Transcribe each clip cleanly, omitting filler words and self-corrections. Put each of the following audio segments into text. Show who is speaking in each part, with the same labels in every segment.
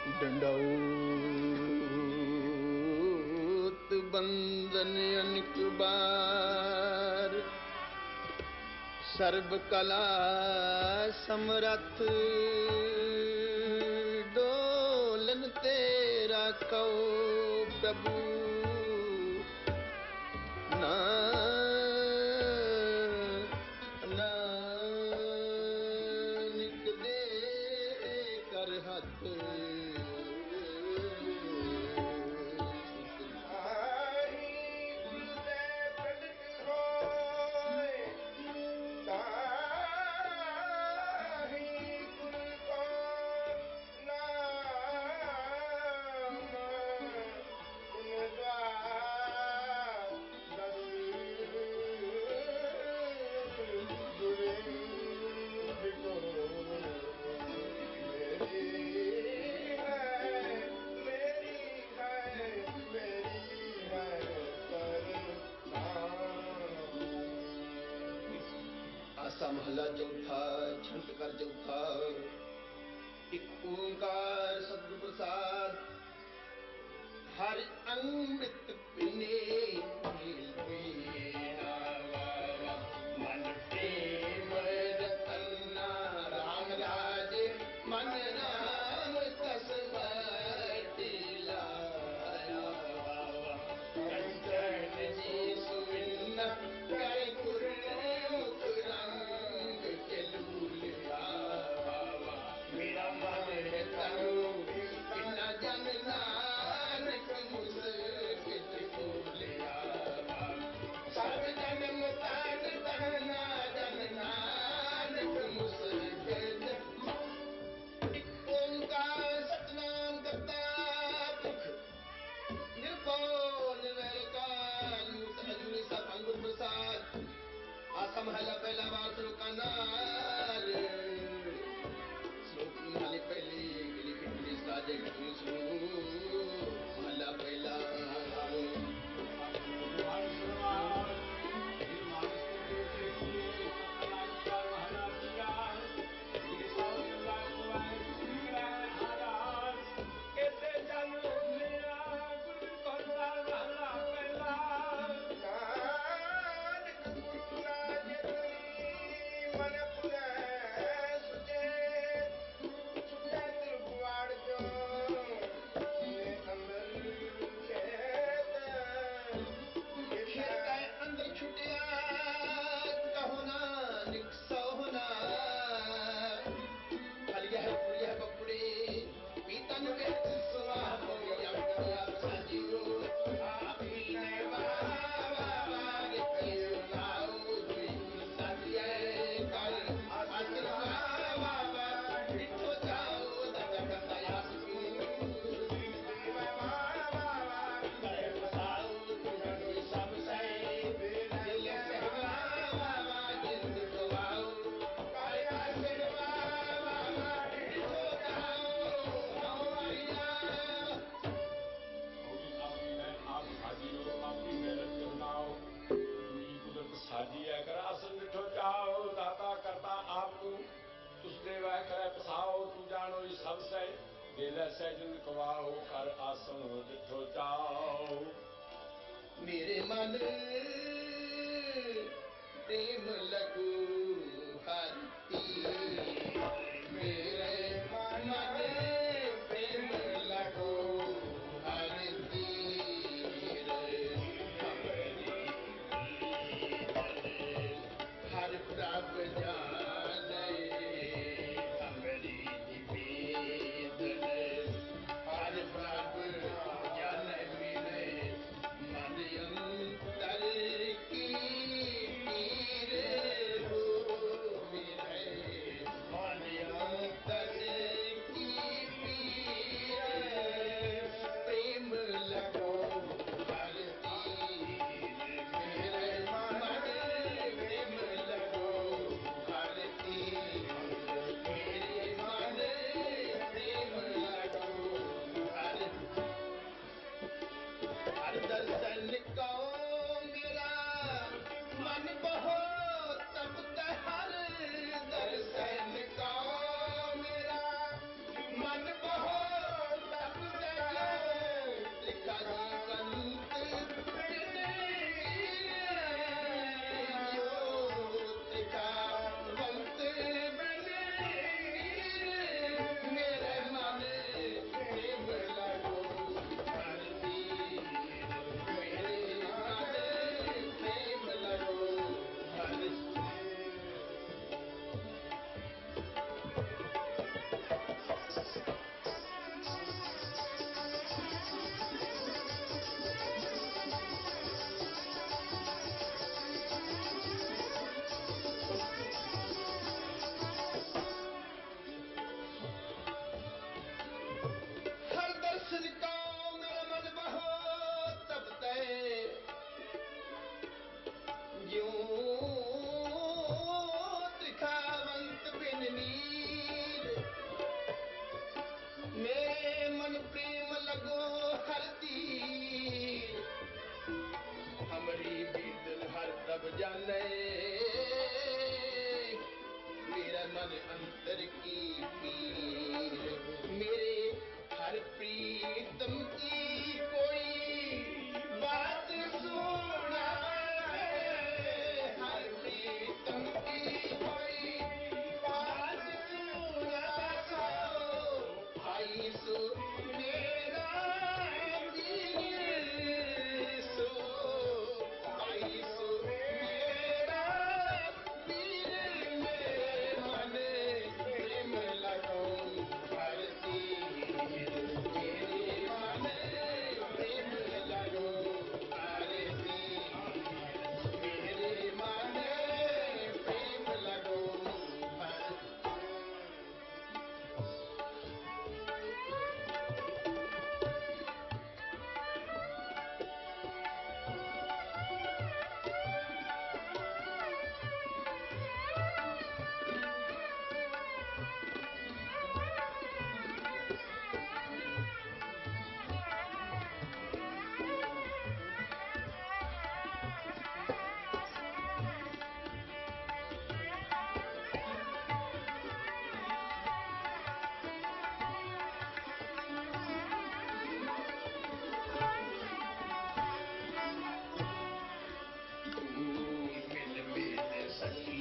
Speaker 1: ਡੰਡਾਉਤ ਬੰਦਨ ਅਨਕ ਬਾਰ, ਸਰਬ ਕਲਾ ਸਮਰੱਥ, ਡੋਲਨ ਤੇਰਾ ਕਉ ਪ੍ਰਭੂ। ਨਾਨਕ ਦੇ ਕਰ ਹੱਥ, ਆਸਾ ਮਹੱਲਾ ਚੌਥਾ, ਛੰਤ ਕਰ ਚੌਥਾ। ਇੱਕ ਓਂਕਾਰ ਸਤਿਗੁਰ ਪ੍ਰਸਾਦ, ਹਰ ਅੰਮ੍ਰਿਤ ਪੀਨੇ ਮਨ ਪ੍ਰੇਮ ਰਤਨਾ, ਰਾਮ ਰਾਜ ਮਨ ਰਾਮ ਕਸ ਵਰਤੀ ਲਾਇਆ। ਕੰਚਨ ਜੀ ਸੁਵਿੰਨਾ ਕਰ ਗੁਰਮੁਖ ਰੰਗ ਚਲੂਲਿਆ। ਮੇਰਾ ਮਨ ਹੈ ਤਨੂ ਕਿੰਨਾ ਜਨ ਨਾਨਕ ਮੁਸਕ ਚੋਲਿਆ। ਸਭ ਜਨਮ ਤਨ ਤਨਾ ਜਨ ਨਾਨਕ ਮੁਸਕ। ਇੱਕ ਓਂਕਾਰ ਸਤਿਨਾਮ ਕਰਤਾ ਪੁਰਖ, ਨਿਰਭਉ ਨਿਰਵੈਰਕਾਰ, ਮੂਰਤ ਅਜੂਨੀ ਸਤਿ ਗੁਰ ਪ੍ਰਸਾਦ। ਆਸਾ ਮਹੱਲਾ ਪਹਿਲਾ ਵਾਰ ਸ਼ਲੋਕਾਂ ਨਾਲ। ਸ਼ਲੋਕ ਮਹੱਲੇ ਪਹਿਲੇ ਗਿਲੀ ਫਿਟਨੀ ਸਾਜੇ ਘਟਨੀ ਸੁਣੋ। ਮਹੱਲਾ ਪਹਿਲਾ। ਅੰਦਰ ਛੁੱਟਿਆ ਕਹੋ ਨਾਨਕ ਸੋਹਣਾ, ਖਲੀਆ ਹੈ ਪੁਰੀਆ ਹੈ ਕੱਪੜੇ, ਪੀਤਨ ਵਿੱਚ ਸੁਆਹੋ ਆਪਣੀ ਆਪ ਸਾਜਿਓ। ਆਪੀ ਨੇ ਵਾਹ ਕੇ ਨਾਉ ਜੀ ਸਾਜਿਏ ਕਰ ਅਸਰਾ ਵਾਵਾ ਇੱਕੋ ਜਾਓ ਦਾਦਾ ਕਰਤਾ ਆਪ ਨੂੰ।
Speaker 2: ਸਾਜੀ ਹੈ ਕਰ ਅਸਲ ਮਿੱਠੋ ਚਾਓ, ਦਾਤਾ ਕਰਤਾ ਆਪ ਤੂੰ, ਤੁਸ ਦੇ ਵੈ ਕਰੈ ਪਸਾਓ। ਤੂੰ ਜਾਣੋ ਹੀ ਸਭ ਸਹਿ, ਦੇਲੇ ਸਹਿਜਨ ਕਵਾਓ, ਕਰ ਆਸਨ ਮਿੱਠੋ ਚਾਓ।
Speaker 1: ਮੇਰੇ ਮਨ ਪ੍ਰੇਮ ਲਗੂ ਹਰਿ, ਮੇਰੇ ਮਨ ਪ੍ਰੇਮ ਲਗੂ ਹਰਿ। ਹਰ ਪ੍ਰਭ ਜਾਣੇ ਹਮਰੀ ਨਿਵੇਦਨ, ਹਰ ਪ੍ਰਭ ਜਾਣੇ ਮਿਲੇ ਮਨ ਅੰਤਰ ਕੀ ਪੀਰ ਹੋ। मन प्रेम लगो हर तीर हमरी बीतल हर तब जाने मेरा मन अंतर की पीर मेरे हर प्रीतम की कोई बात सुना हर प्रीतम की कोई बात सुना आई सो मेरा दिल सो आई सो मेरा दिल में मन प्रेम लगो हर तीर मेरे मन प्रेम लगो हर तीर मेरे मन प्रेम लगो हर मिल मिल सखी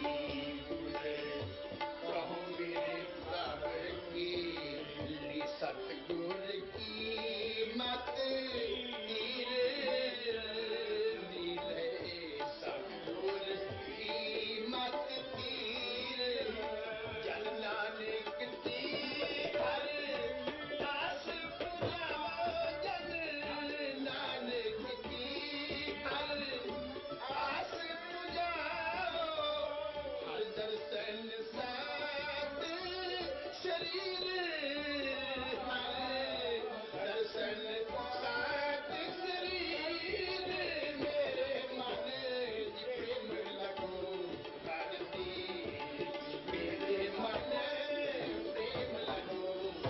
Speaker 1: कहो मेरे प्रभ की सतगुर की मत तीर मिले सतगुर की मत तीर जन नानक की हर आस पुराओ जन नानक की हर आस पुजाओ हर दर्शन साथ शरीर हर दर्शन साथ शरीर मेरे मन प्रेम लगो हर तीर मेरे मन प्रेम लगो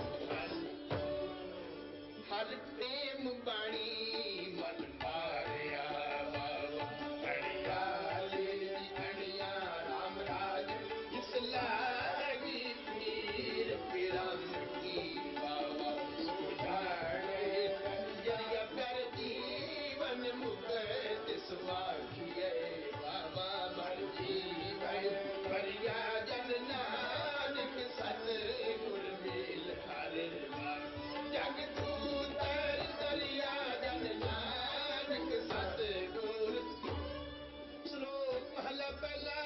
Speaker 1: हर प्रेम बाणी मन मारिया अड़िया ले अड़िया राम राज जिस लागी पीर पिरम की बाबा सुधारे जरिया कर जीवन मुक्त सुवाखिए बाबा मर जीवन भरिया जन नानक सतगुर मेल हर जग तूतर दरिया जन नानक सतगुर श्लोक महला पहला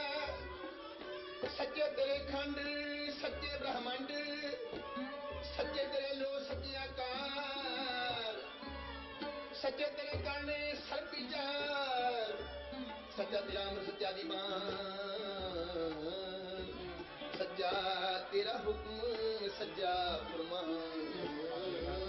Speaker 1: सच्चे तेरे खंड सच्चे ब्रह्मंड सच्चे तेरे लो सच्चे आकार सच्चे तेरे काने सर्प विचार सच्चा तेरा अमृत सच्चा दीवान सच्चा तेरा हुक्म सच्चा फरमान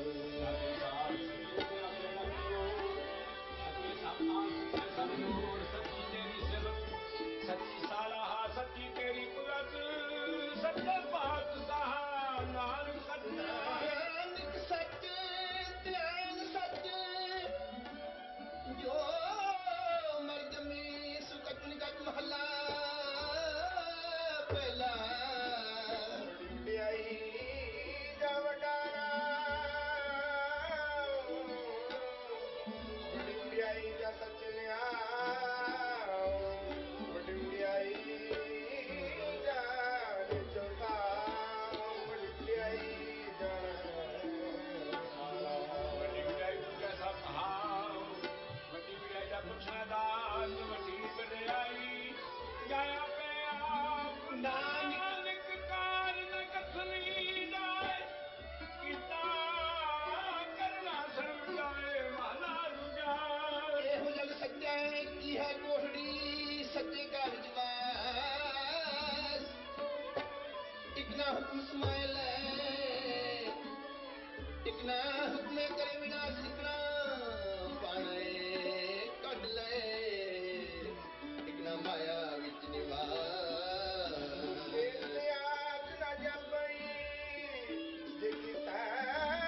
Speaker 2: सच्ची सालाह सच्ची तेरी कुदरत सच्चे पातशाह नानक सच
Speaker 1: नानक सच ध्यान सच जो मर जमी सुकटन गज महला पहला
Speaker 3: आई जा वडारा वडिंडियाई जा सचनिया वडिंडियाई जा चौथा वडिंडियाई जा
Speaker 2: वड्डी वड्याई तू कैसा कहा वड्डी वड्याई दा पुछना दास वड्डी वड्याई जाया पे आप नानक कार न कसली जाए किता करना सर्व जाए महला रुजाए
Speaker 1: ਇਹੋ ਜਗ ਸੱਚਾ ਹੈ ਕੀ ਹੈ ਕੋਠੜੀ ਸੱਚੇ ਘਰ ਜਵਾਸ ਇਕਨਾ ਹੁਕਮ ਸਮਾਇ ਲੈ ਇਕਨਾ ਹੁਕਮੇ ਕਰੇ ਵਿਨਾਸ਼ ਇਕਨਾ ਪਾਣੇ ਕੱਢ ਲੈ ਇਕਨਾ ਮਾਇਆ ਵਿੱਚ ਨਿਵਾਸ
Speaker 3: ਆਖ ਨਾ ਜਪਈ ਜੇ ਕੀਤਾ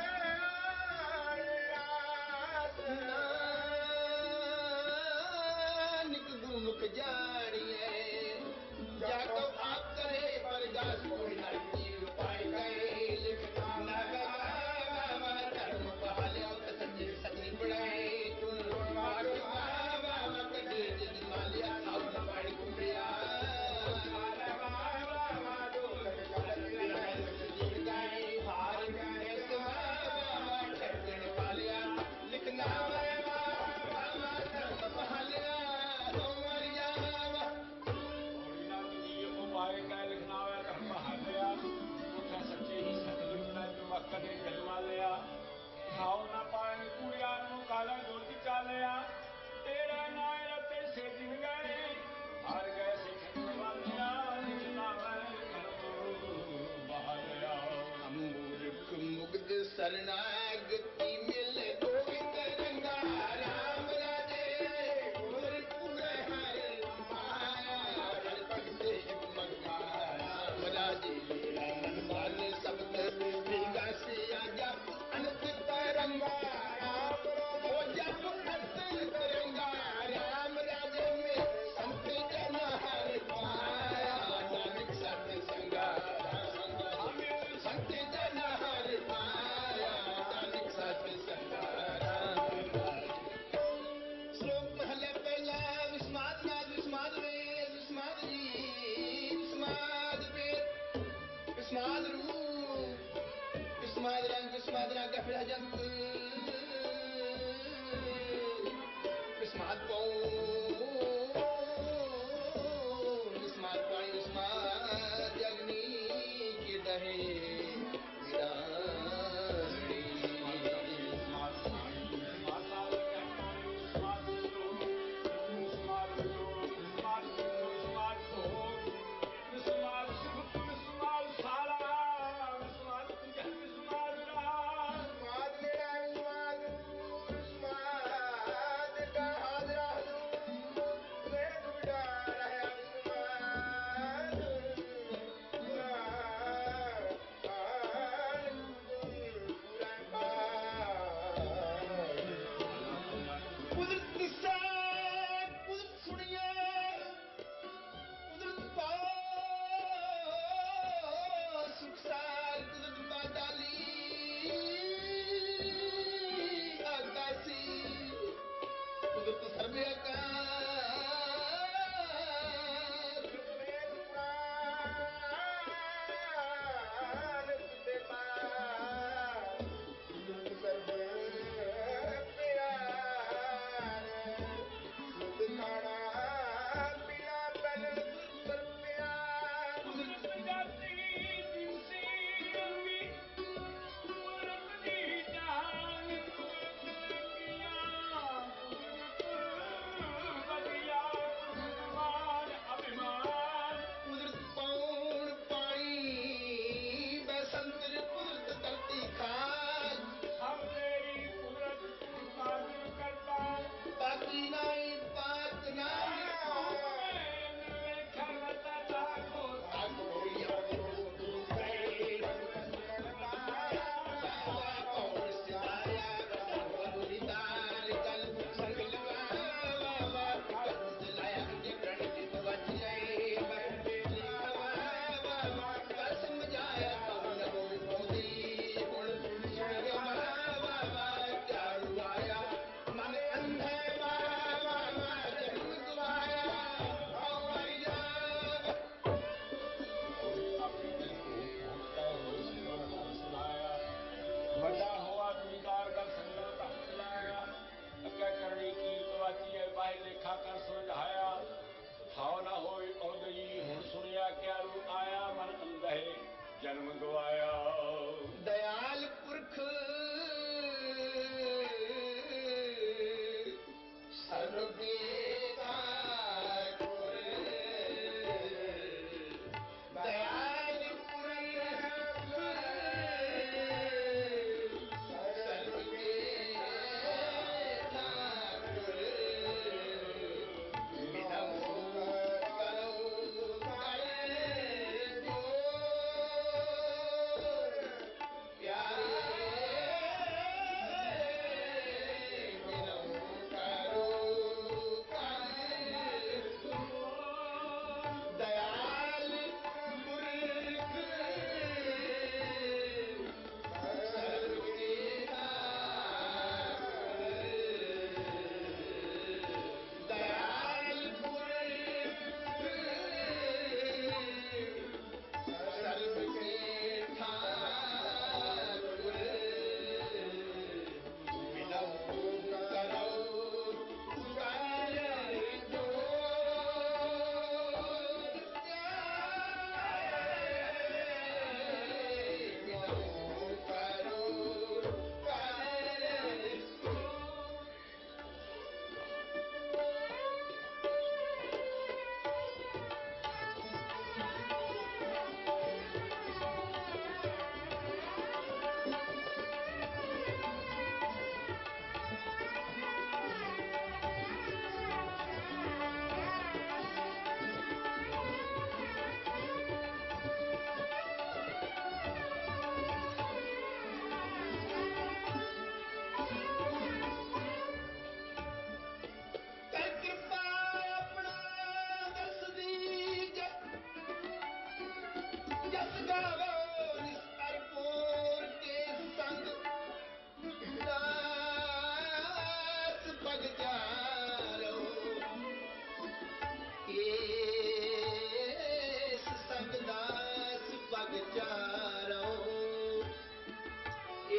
Speaker 2: ਖਾਓ ਨਾ ਪਾਣ ਕੁੜਿਆਂ ਨੂੰ ਕਾਲਾ ਦੁੱਧ ਚਾਲਿਆ ਤੇਰਾ ਨਾਂ ਰਤੇ ਸੇ ਦਿਨ ਗਏ ਹਰ ਗਏ ਸਿੱਖਣ ਵਾਲਿਆ ਜਿਨਾਵੇਂ ਕਰਮ ਬਹਾਲਿਆ
Speaker 1: ਮੂਰਖ ਮੁਗਧ ਸਰਨਾਗਤੀ ਮਿਲ ਗੋਬਿੰਦ ਰੰਗਾ ਰਾਮ ਰਾਜੇ ਗੁਰਪੁਰ ਹਰ ਮਾਇਆ ਹਰ ਭਗਤ ਸ਼ਿਵ ਮੰਗਾ ਰਾਮ ਰਾਜੇ ਮਨ ਮਨ ਸਬਦ ਵਿਗਾਸਿਆ ਜਪ ਅਨੰਤ ਤਰੰਗਾ ਰਾਮ ਰਾਜੇ ਜਪ ਅਨੰਤ ਤਰੰਗਾ ਰਾਮ ਰਾਜੇ ਮੇ ਸੰਤ ਜਨ ਹਰ ਪਾਇਆ ਨਾਨਕ ਸਤ ਸੰਗਾ ਸੰਤ ਜਨ ਹਰ ਪਾਇਆ ਨਾਨਕ ਸਤ ਸੰਗਾ ਸ਼ਲੋਕ ਮਹਲਾ ਪਹਿਲਾ ਵਿਸਮਾਦ ਨਾਦ ਵਿਸਮਾਦ ਵੇਦ ਵਿਸਮਾਦ ਜੀ ਵਿਸਮਾਦ ਵੇਦ ਵਿਸਮਾਦ ਰੂਪ ਵਿਸਮਾਦ ਰੰਗ ਵਿਸਮਾਦ ਰਾਗ ਫਿਰ ਜੰਤ ਵਿਸਮਾਦ ਪਉ ਵਿਸਮਾਦ ਪਾਣੀ ਵਿਸਮਾਦ ਅਗਨੀ ਕੀ ਦਹੇ ਵਿਰਾਣੀ
Speaker 3: ਸਮਾਦ ਮੇਰਾ ਸਮਾਦ ਦੂਰ ਸਮਾਦ ਦਾ ਹਾਜ਼ਰਾ ਹਜ਼ੂਰ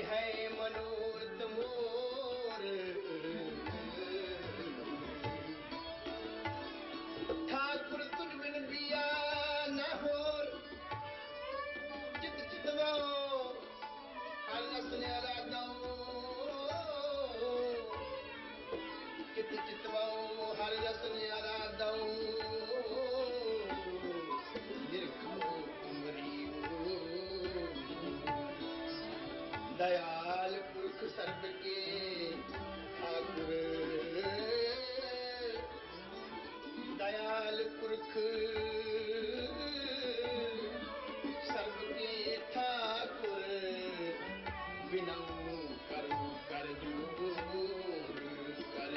Speaker 1: है मनोरथ मोर ठाकुर तुझ बिन बिया न होर चित चितवाओ हर रस न्यारा दो चित चितवाओ हर रस न्यारा दो निरखो कुमरी दयाल पुरख सर्ब के ठाकुर दयाल पुरख सर्ब के ठाकुर बिनऊ करू कर जूर कर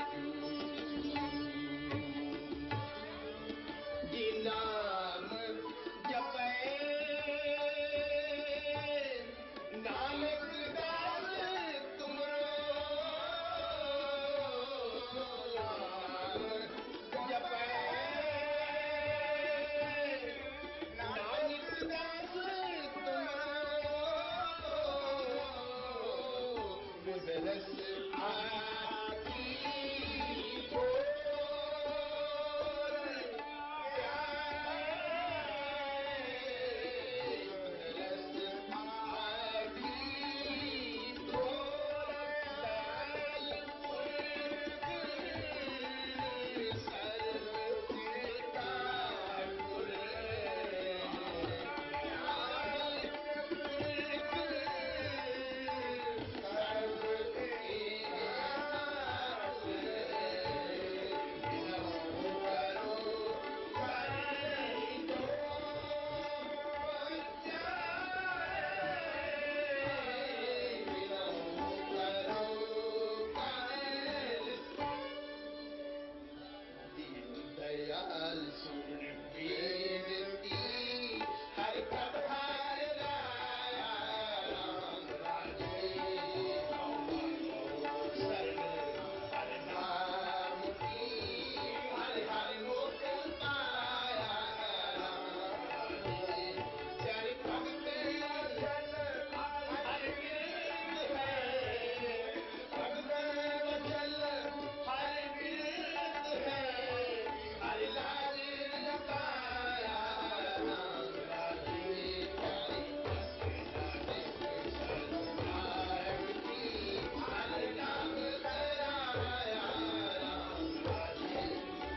Speaker 1: जी नाम जपे नानक दास तुमरो नाम जपे नानक दास तुमरो बिबरस आखी ठोर बिबरस आखी ठोर दयाल पुरख सर्व ठाकुर दयाल पुरख सर्व दयाल सुन बेनती हरि प्रभार राया राम राजे शरण हर नाम की हर हर मोक्ष पाया राम राजे प्यारे भगत वचन हर कीर्त है भगत वचन हर कीर्त है हरि लाज लगाया राम राजे प्यारे शरणागति हरि नाम कराया राम राजे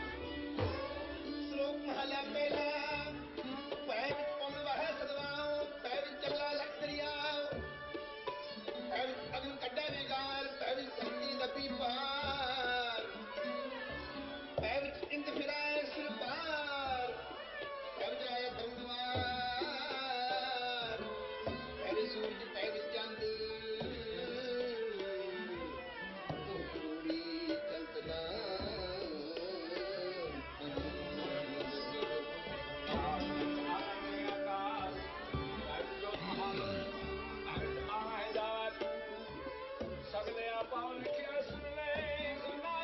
Speaker 1: श्लोक महला पहला पैर ਵਿੱਚ ਪੁੰਨ ਵਹਿ ਸਦਵਾਓ ਪੈਰ ਵਿੱਚ ਚੱਲਾ ਲਖ ਦਰਿਆਓ ਪੈਰ ਵਿੱਚ ਅਗਨ ਕੱਢੇ ਵਿਗਾਰ ਪੈਰ ਵਿੱਚ ਸ਼ਕਤੀ ਦਪੀ ਪਾਰ ਪੈਰ ਵਿੱਚ ਇੰਦ ਫਿਰਾਏ ਸਿਰ ਪਾਰ ਪੈਰ ਵਿੱਚ ਆਇਆ ਧਰਮਦਵਾਰ ਪੈਰ ਵਿੱਚ ਸੂਰਜ ਪੈਰ ਵਿੱਚ ਚੰਦ ਉਹ ਕਰੂੜੀ ਕਲਪਨਾ
Speaker 2: ਸਗਲੇ ਆਪਾਂ ਲਿਖਿਆ ਸੁਣ ਲੈ ਸੁਣਾ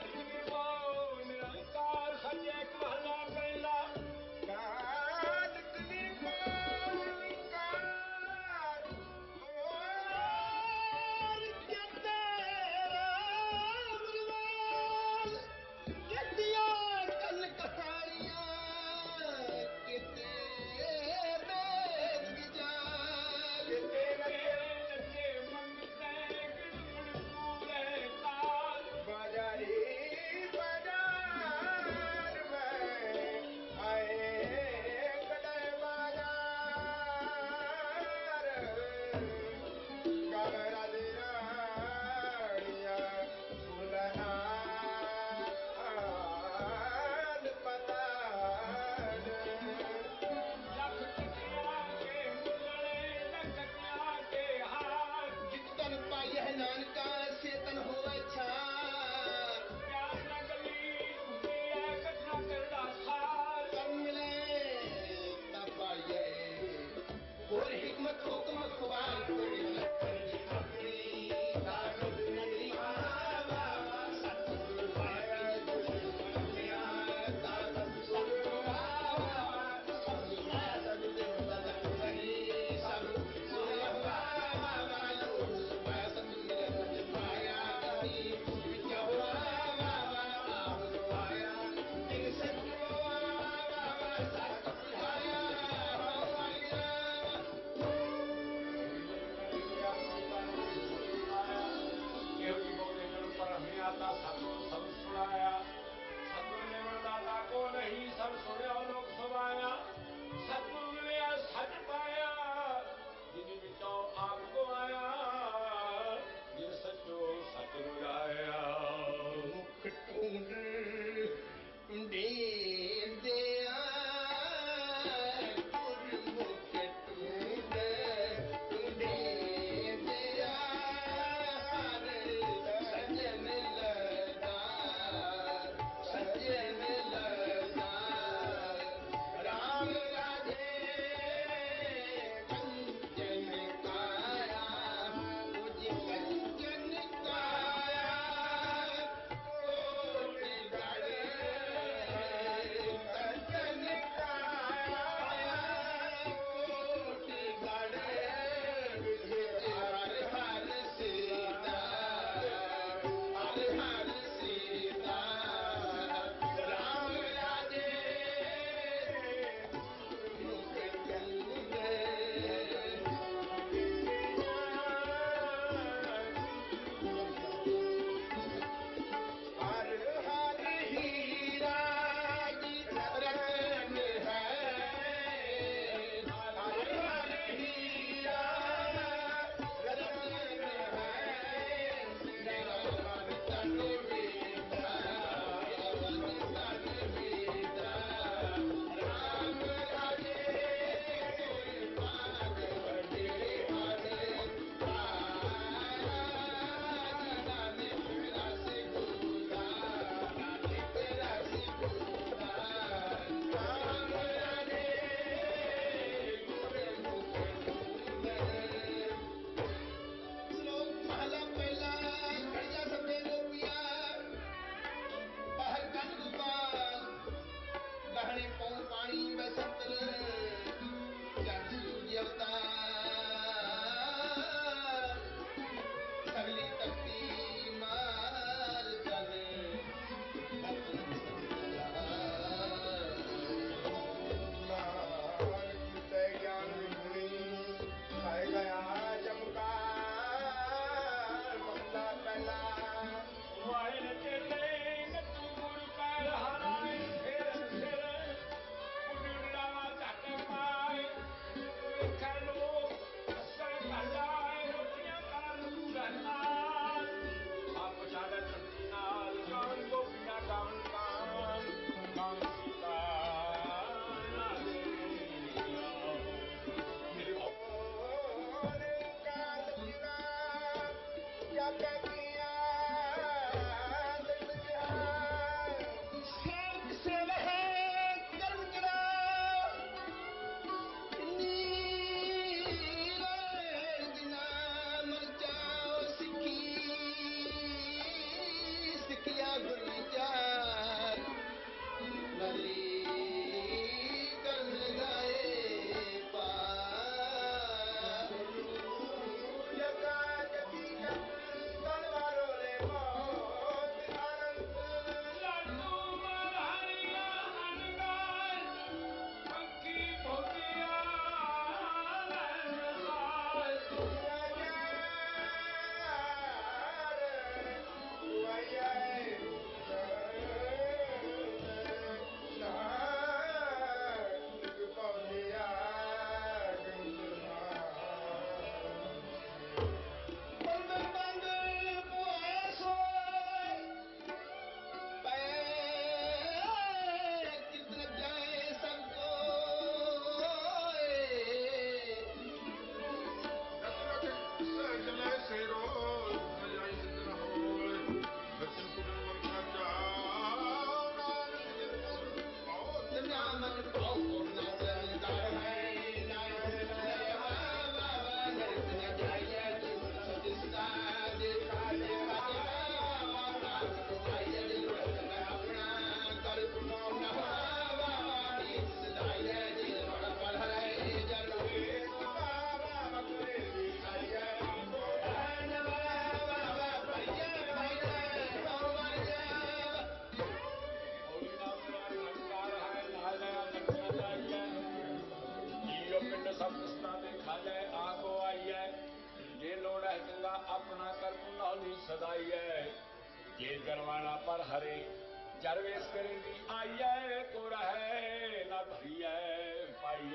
Speaker 2: ਸਭ ਕਿਸਤਾਂ ਦੇ ਖਾ ਜਾਏ ਆਗੋ ਆਈਐ ਜੇ ਲੋੜ ਹੈ ਚੰਗਾ ਆਪਣਾ ਕਰ ਪੁਨਾਲੀ ਸਦਾਈਐ ਜੇ ਜਰਵਾਣਾ ਪਰ ਹਰੇ ਜਰਵੇਸ ਕਰੇ ਦੀ ਆਈਐ ਕੋ ਰਹਿ ਨਾ ਧਰੀਐ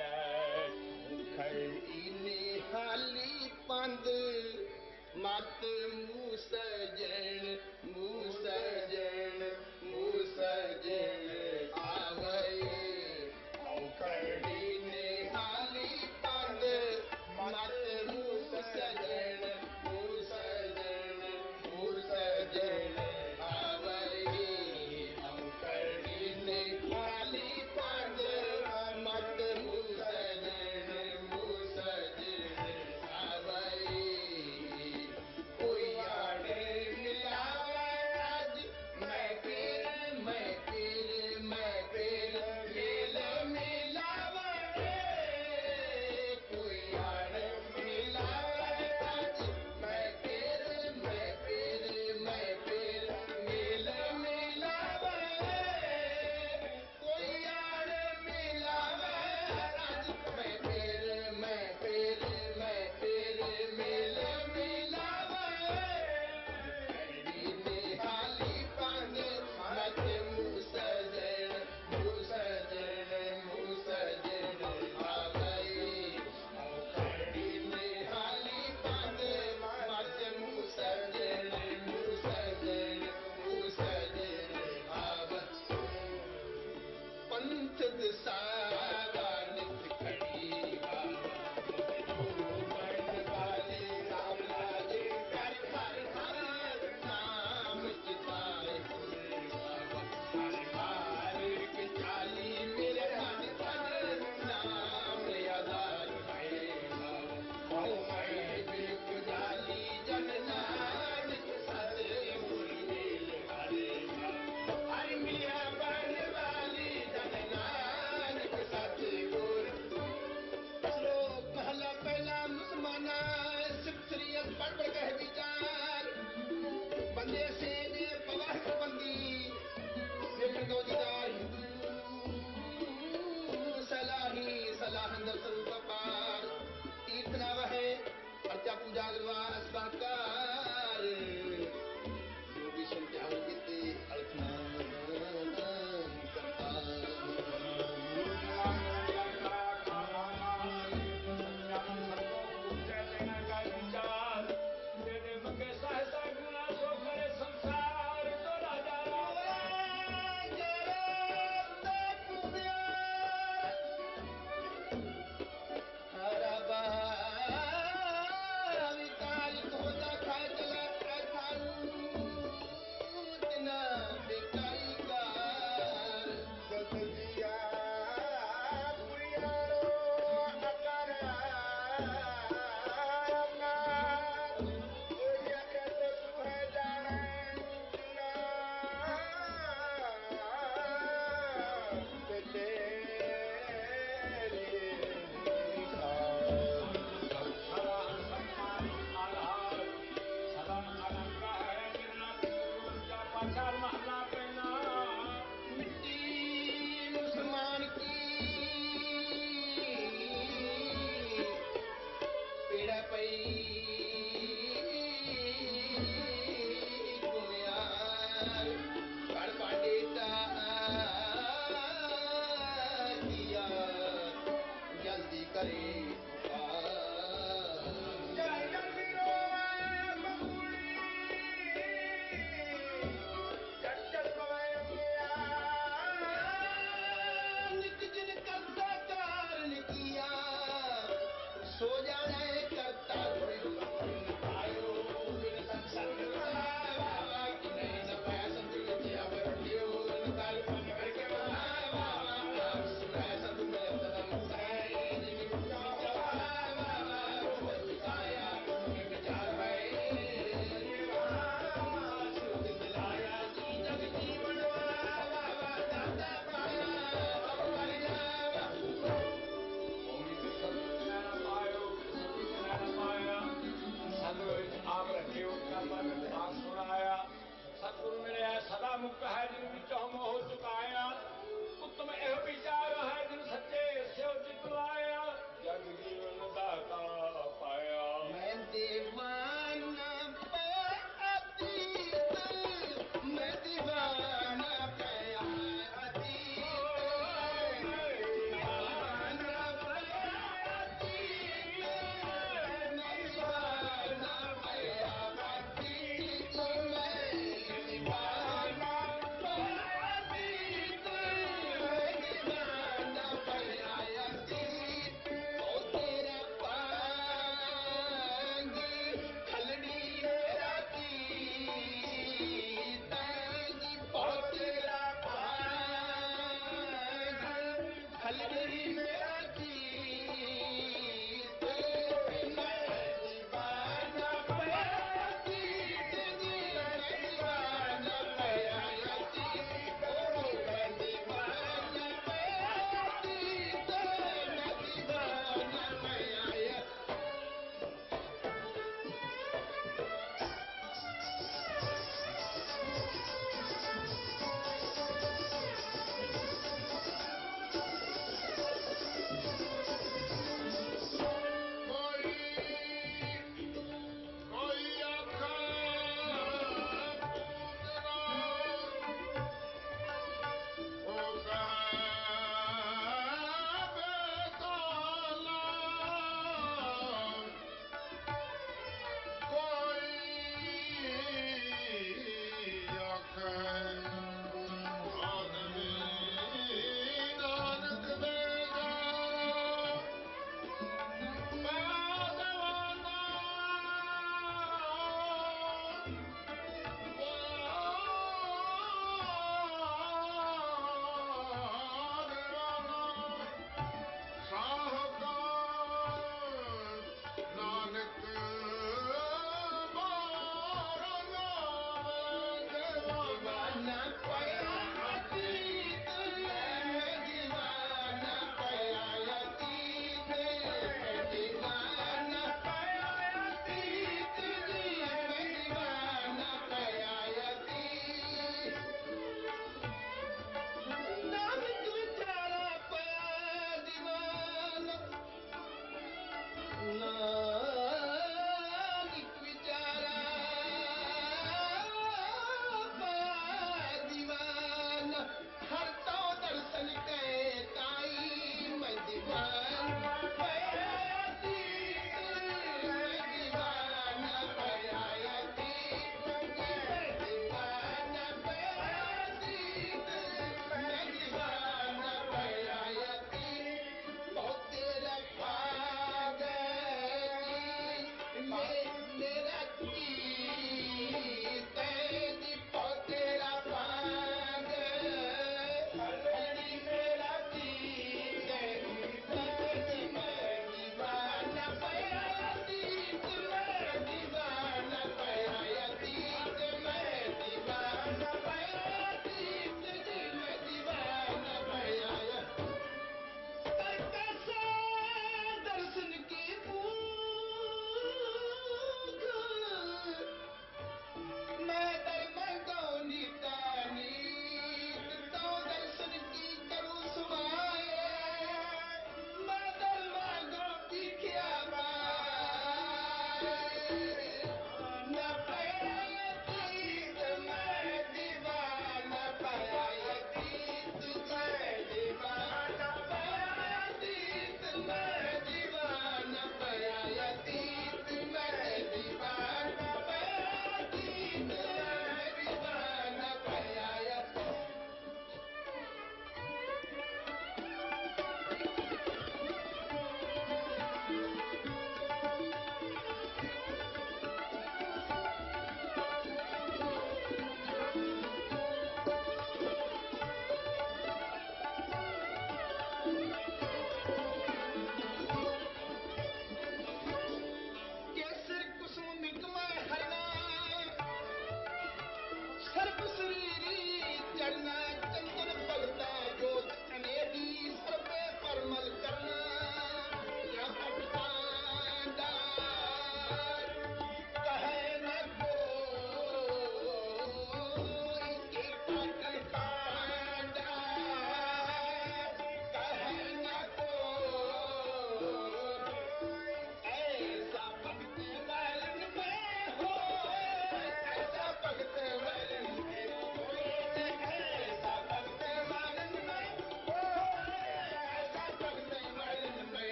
Speaker 2: ਪਾਈਐ
Speaker 1: ਖੜੀ ਹਾਲੀ ਪੰਦ ਮਤ ਮੂੰਹ ਸਜਣ ਮੂੰਹ ਸਜਣ ਮੂੰਹ ਸਜਣ ਆਵੇ ਔਖੜੀ ਨੇ ਹਾਲੀ ਪੰਦ ਮਤ ਮੂੰਹ ਸਜਣ ਮੂੰਹ ਸਜਣ ਮੂੰਹ ਸਜਣ ਆਵੇ ਔਖੜੀ ਨੇ ਹਾਲੀ ਪੰਦ ਮਤ ਮੂੰਹ ਸਜਣ ਮੂੰਹ ਸਜਣ ਆਵੇ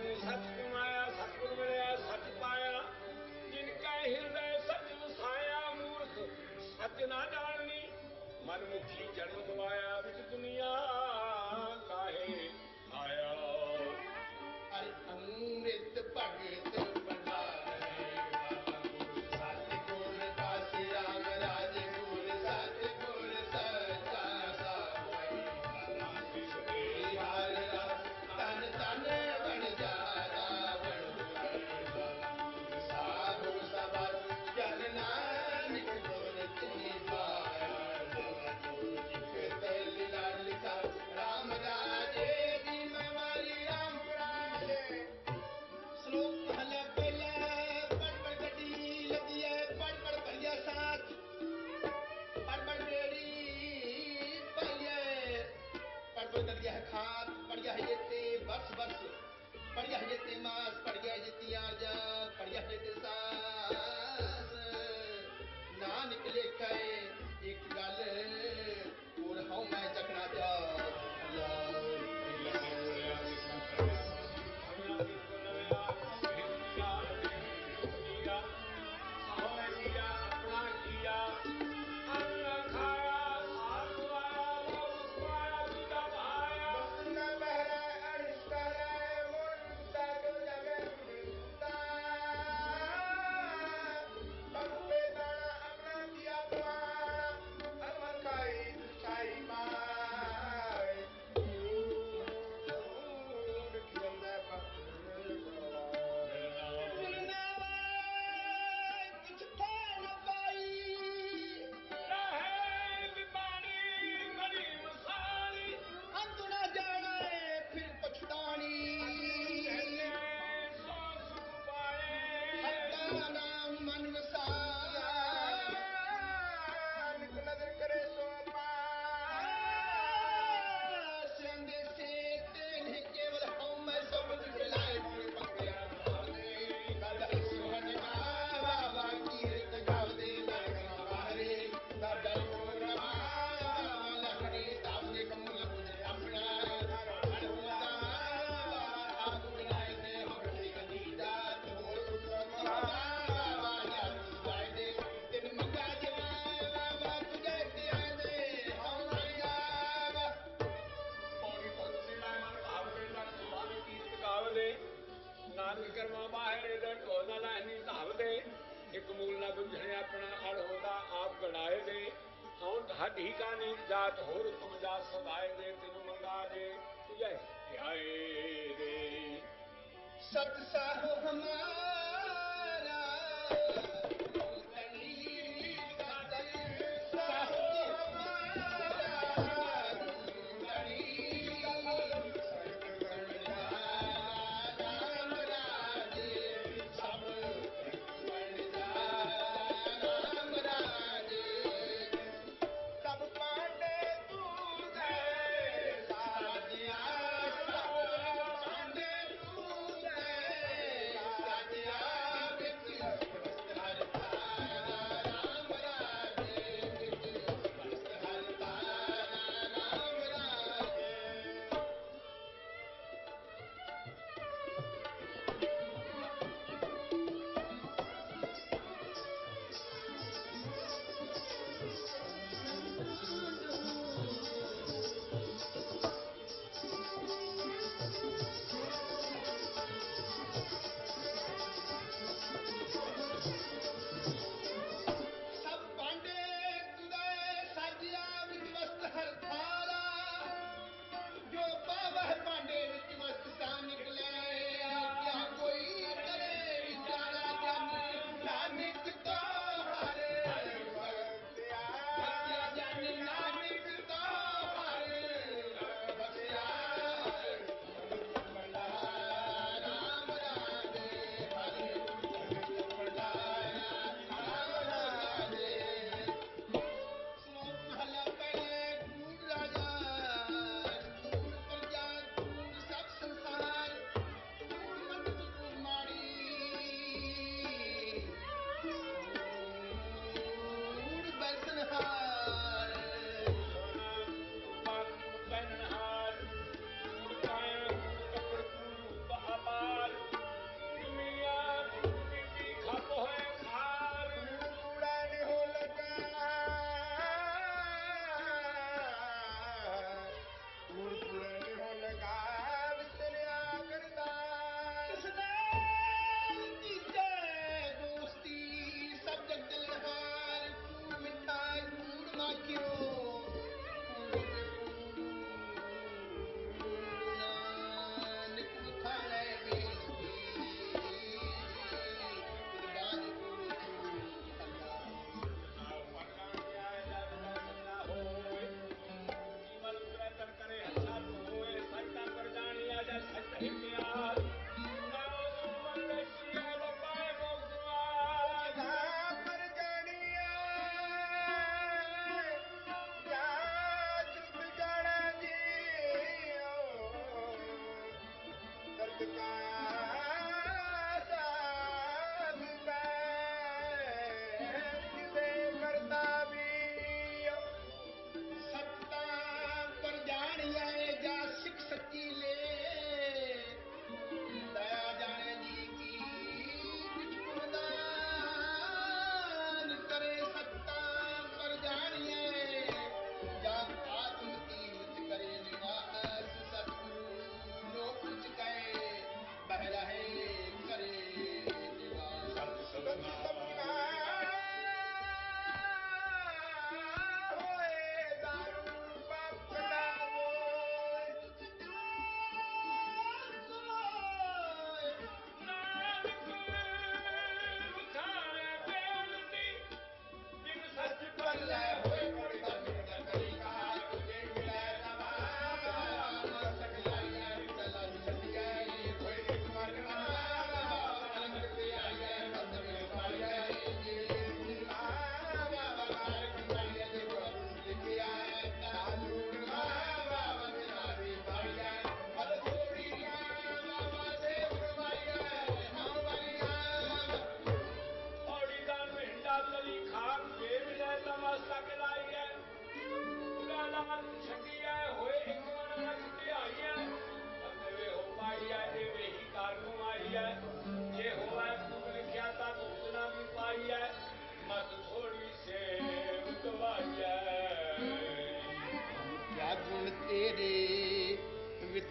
Speaker 2: सच कमाया सतगुर मिलिया सच पाया जिन कै हृदय सच वसाया मूर्ख सच ना जाननी मनमुखी जन्म गवाया विच दुनिया काहे आया
Speaker 1: अरे अमृत भगत भंडारे सतगुर दास राम राज गुर सतगुर सच्चा सावई हर रस तन तन बन जाता साधु सबद जन नानक गुर तिनी पाया राम राजे दी मवारी राम राजे श्लोक महला पहला पढ़ गड्डी लगी है पढ़ भैया साथ पढ़ बेड़ी भैया पढ़ कर गया है खाद पढ़ गया है ये ते वर्ष पढ़ गया है ये ते मास पढ़ गया है ये तियाजा पढ़ गया है ये ते सास ना निकले कहे एक गल और हाउ मैं चखना जा
Speaker 2: नानक कर्मा बाहर दे ढो न लानी धाव दे एक मूल न बुझने अपना अड़ होता आप गड़ाए दे हूं हड्डी का नींद जात होर तुम जा सदाए दे तेन मंगा दे तुझे ध्याए दे
Speaker 1: सत साहो हमारा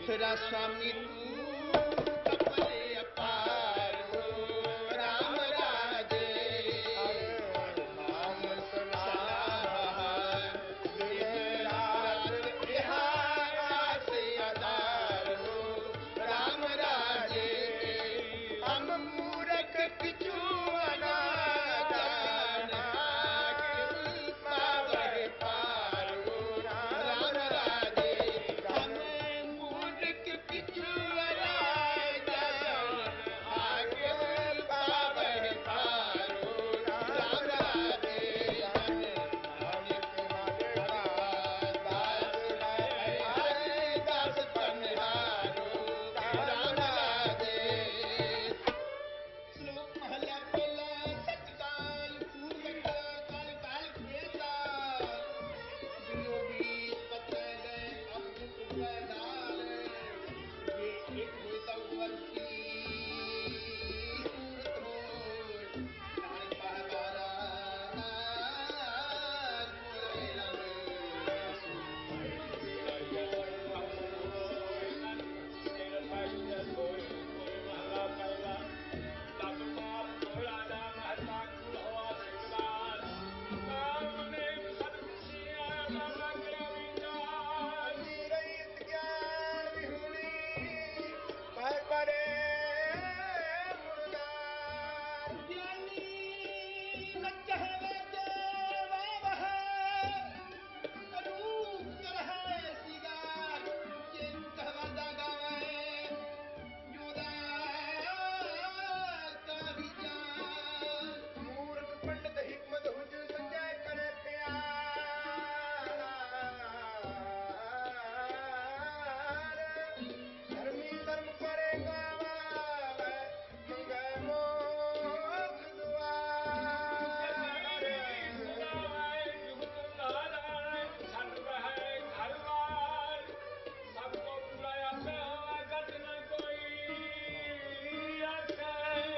Speaker 1: तेरा स्वामी तू अपने अपार हो राम राजे नाम सलाह दिन रात इहास आधार हो राम राजे हम मूरख किचू अनादान पावे पार हो राम राजे हम मूरख किचू अनादान आगे पावे पार हो राम राजे नानक दास पनहारो राम राजे श्लोक महला पहला सतकाल पूरक काल काल खेता दियो बीत पत्र गए अमृत पैदाल ये एक भगवंती सूरत हो नानक पहवारा मोरे
Speaker 2: महला पहला तबला ढोला दा महला कुलवा सिकदार नाम ने सतगुरु सिया बाबा करा विचार
Speaker 3: रहित ज्ञान विहुणी भय परे मुर्दार
Speaker 1: ज्ञानी न चाहे देवा रूप करहे सिगार ये कहवा गावे जुदा का विचार
Speaker 3: मूर्ख पंडित हिकमत हुज सच्चाई करे प्यार धर्मी धर्म करे गावे मंगे मोक्ष द्वार
Speaker 2: छठ बहे घर बार सबको बुलाया गत न कोई आखे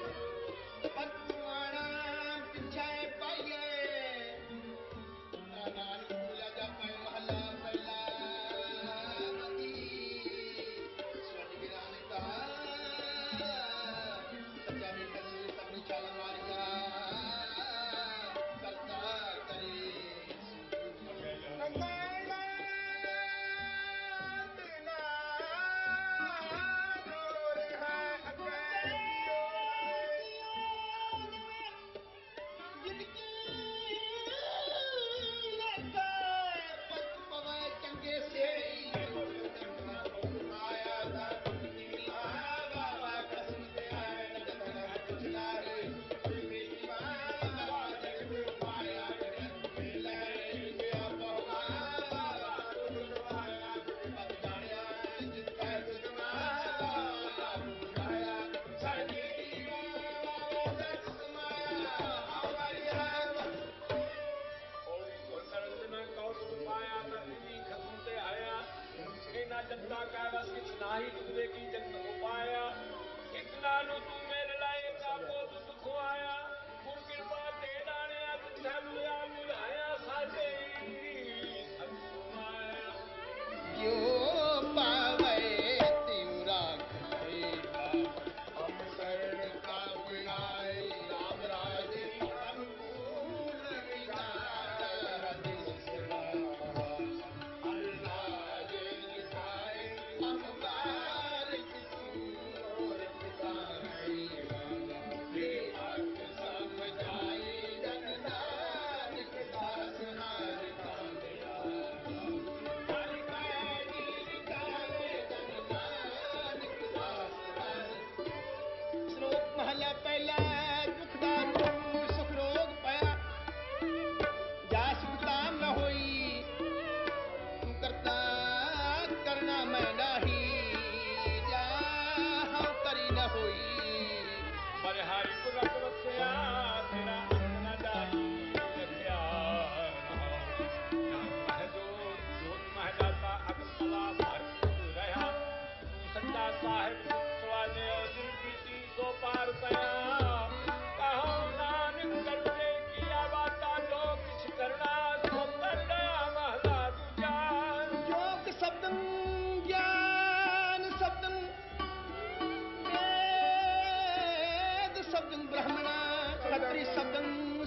Speaker 1: पतवाना पिछे पाइए नानक पूजा जपै महला पहला स्वर्ग गिरान का सच्चा निकल सब निकाल मारिया करता करे चंगे से आया था बाबा कसम से आए न कुछ ना है मेरी बाबा जग पाया मिले गया बाबा आया बताया जिसका तुम्हारा आया सदी बाबा सच समाया हमारी हाथ
Speaker 2: पाया खत्म से आया इना जनता का बस किछ नाही दुखदे की जन्म पाया इतना नु तू मेरे लाए का बहुत दुख आया गुर कृपा ते दाने तुझे मिला मिलाया साजे सतमाया
Speaker 1: जो पावे तिवरा खेला हम शरण का बुलाए राम राजे हम पूर्ण विचार दिल से अल्लाह जे दिखाए हम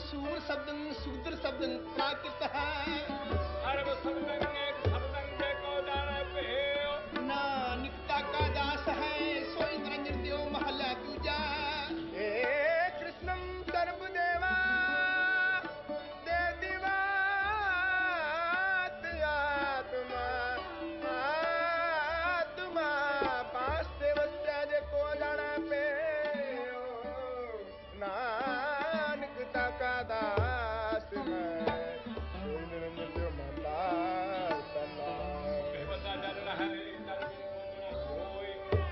Speaker 3: सूर शब्दन शूद्र शब्दन प्राकृत है
Speaker 2: ਸਰਬ ਸ਼ਬਦੰ ਏਕ ਸ਼ਬਦੰ ਜੇ ਕੋ ਜਾਣੈ ਭੇਉ
Speaker 3: नानकता का दास है सोई निरंजन देव महला दूजा
Speaker 1: हे कृष्णं सर्वदेवा देदिवात आत्मा आत्मा पास्ते वस्त्याज को जाना पे नानकता का दास मैं सोई निरंजन देव महला तला
Speaker 2: ਬੇਵਸਾ ਜਨ ਰਹੈ ਨਰਮੀ ਕੋਣਾ ਹੋਇ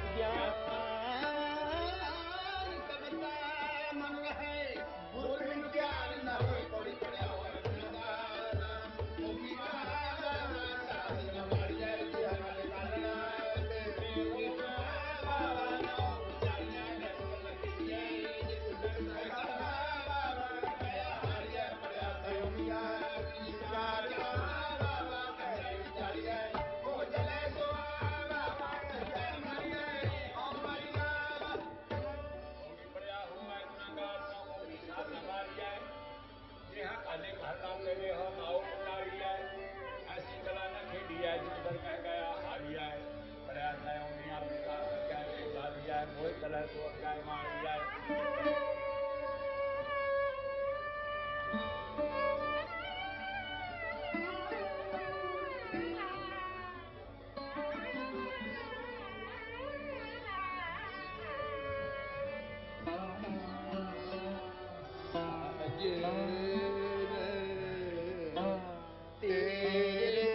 Speaker 3: ज्ञान कविता मन है गुरु बिन ज्ञान न होय पढ़ी पढ़िया होय ज्ञाना भूमि का साधन हमारी है ज्ञान कारणा ते बाबा नो जानिया दर्शन किए जिस दर्शन बाबा गया हरिया पढ़िया भूमिया विचार बाबा कहे विचारिए हो चले सो बाबा कहे मारिए ओ मारिया
Speaker 2: ਹੋਗੀ ਪੜਿਆ ਹੋਇ ਗੁਨਾਹਗਾਰ ਸੋ ਹੋਗੀ ਸਾਧਨ ਵਾਰੀ ਹੈ ਜਿਹਾ ਕਾਲੇ ਘਰ ਦਾ ਤੇਰੇ ਹੋ ਨਾਉ ਪੁਨਾਰੀ ਹੈ ਐਸੀ ਕਲਾ ਨਾ ਖੇਡੀ ਹੈ ਜਿੰਦਰ ਕਹਿ ਗਿਆ ਹਾਰੀ ਹੈ ਪੜਿਆ ਤੈ ਉਹਨੀਆਂ ਵਿਕਾਰ ਕਹਿ ਕੇ ਗਾਲੀ ਹੈ ਮੋਹ ਕਲਾ ਸੋ ਅੱਗੇ ਮਾਰੀ ਹੈ
Speaker 1: तेरे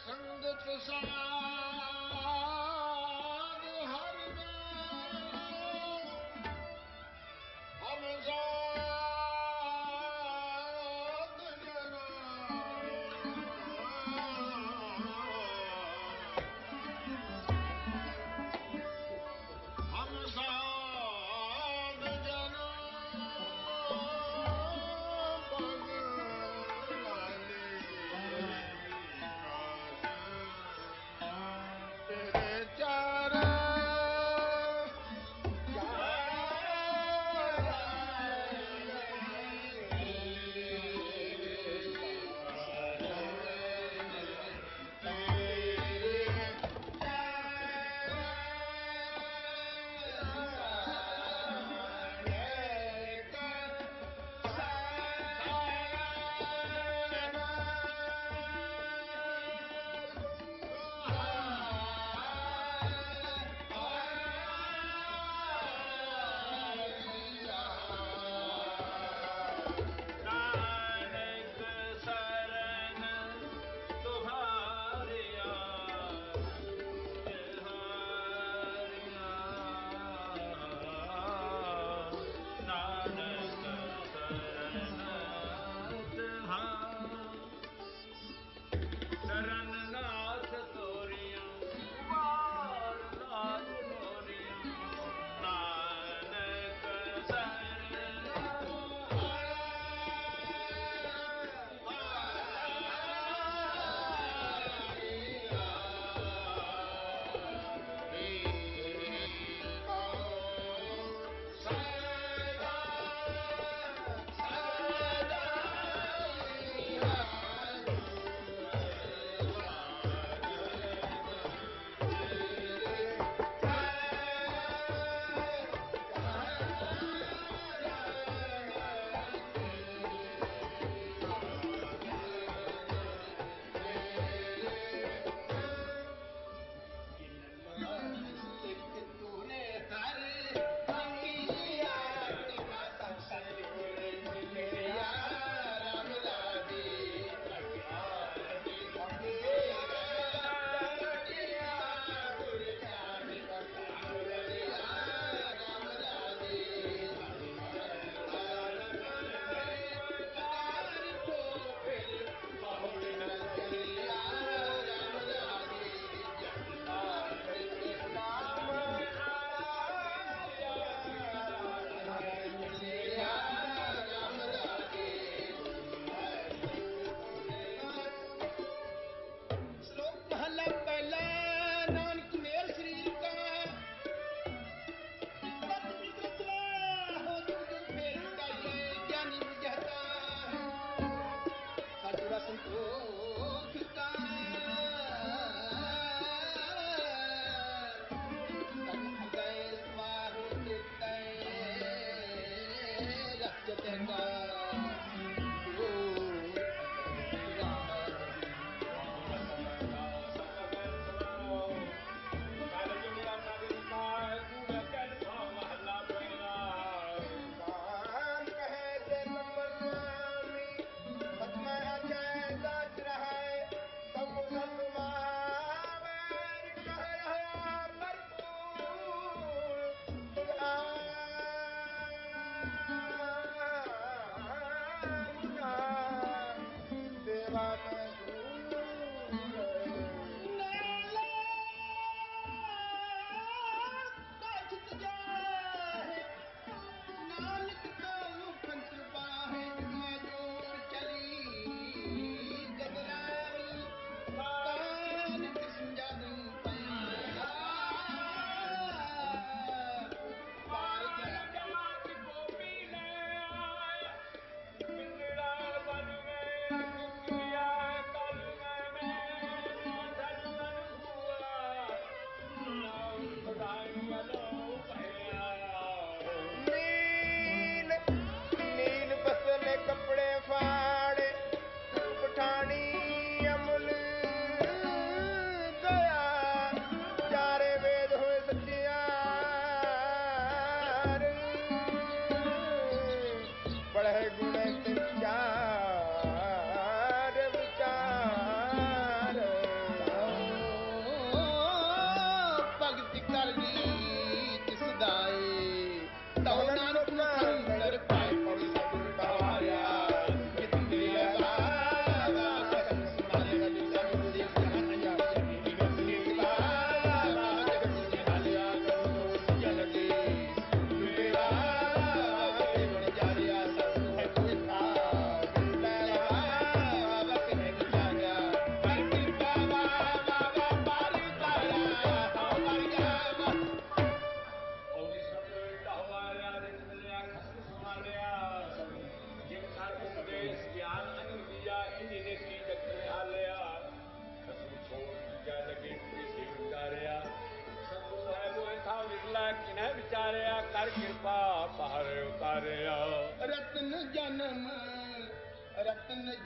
Speaker 3: ਸੰਗਤ ਸਾਧ ਹਰ ਨਾਮ ਹਮ ਸਾਧ ਜਨਾ ਹਮ ਸਾਧ ਜਨਾ ਪਗ ਲਾਲੇ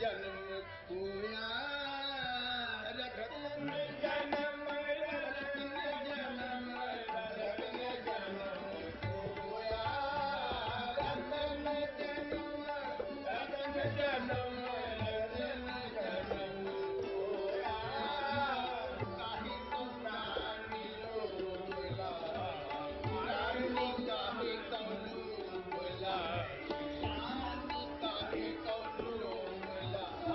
Speaker 3: ਜਨਮ ਪੂਆ ਰਤਨ
Speaker 2: ਜਨਮ
Speaker 3: ਰਤਨ ਜਨਮ ਰਤਨ ਜਨਮ ਪੂਆ ਰਤਨ ਜਨਮ ਰਤਨ ਜਨਮ ਰਤਨ ਜਨਮ ਪੂਆ ਕਾਹੀ ਤੋਂ ਪ੍ਰਾਣਿਓ ਬੁਲਾ ਪ੍ਰਾਣੀ ਕਾਹੀ ਤੋਂ ਬੁਲਾ ਪ੍ਰਾਣੀ ਕਾਹੀ ਤੋਂ ਬੁਲਾ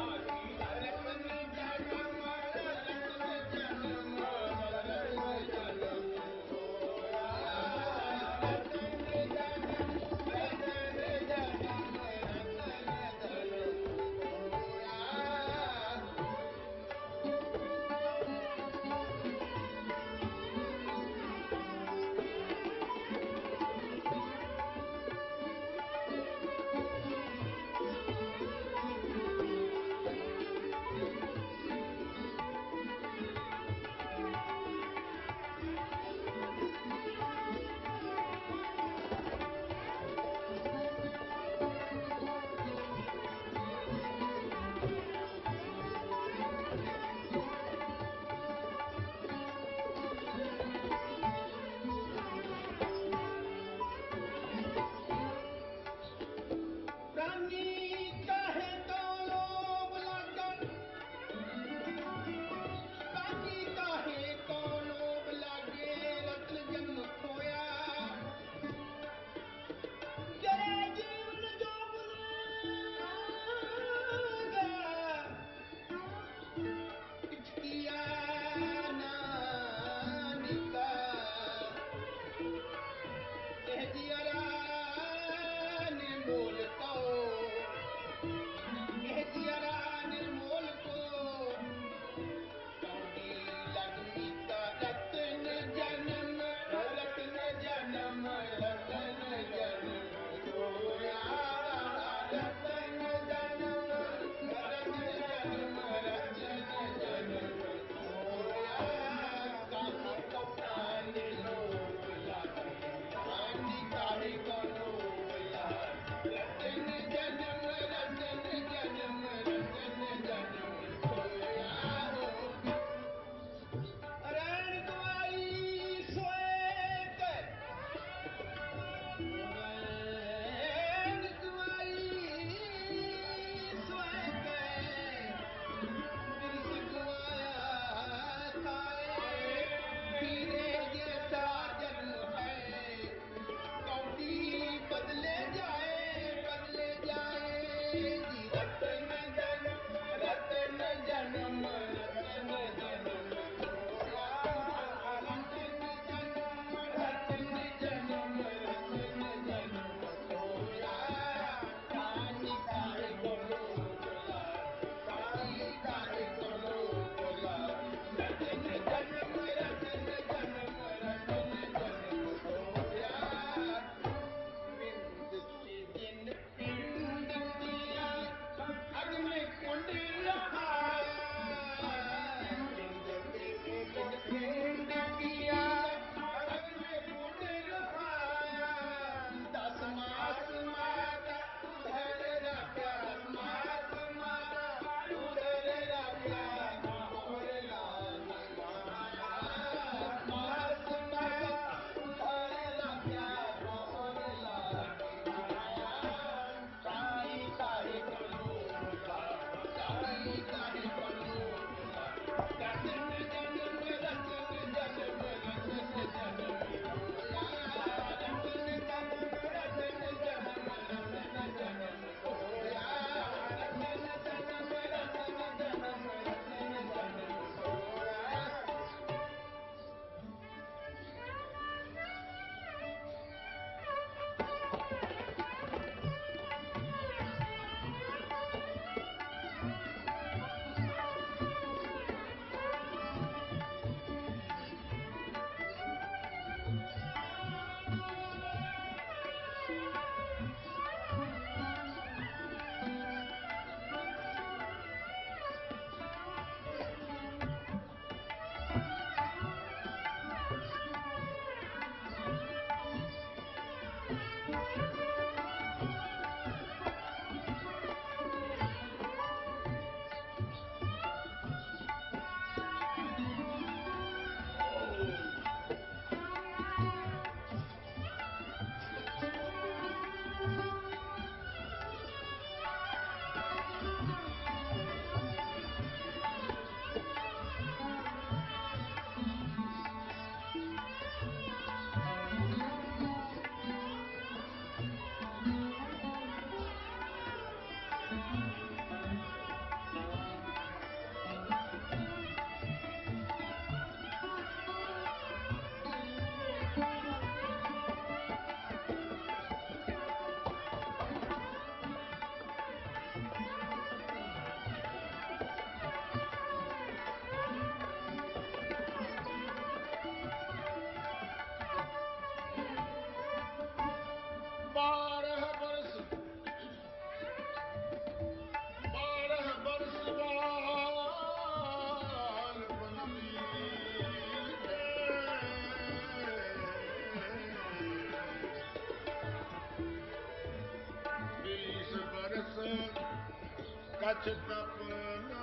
Speaker 3: कछ तपना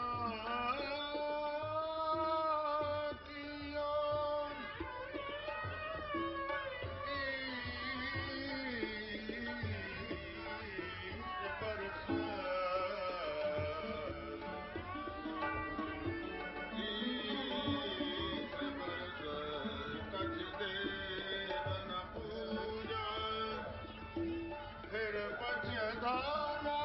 Speaker 3: कियो कछ देव न पूजा फिर पछताना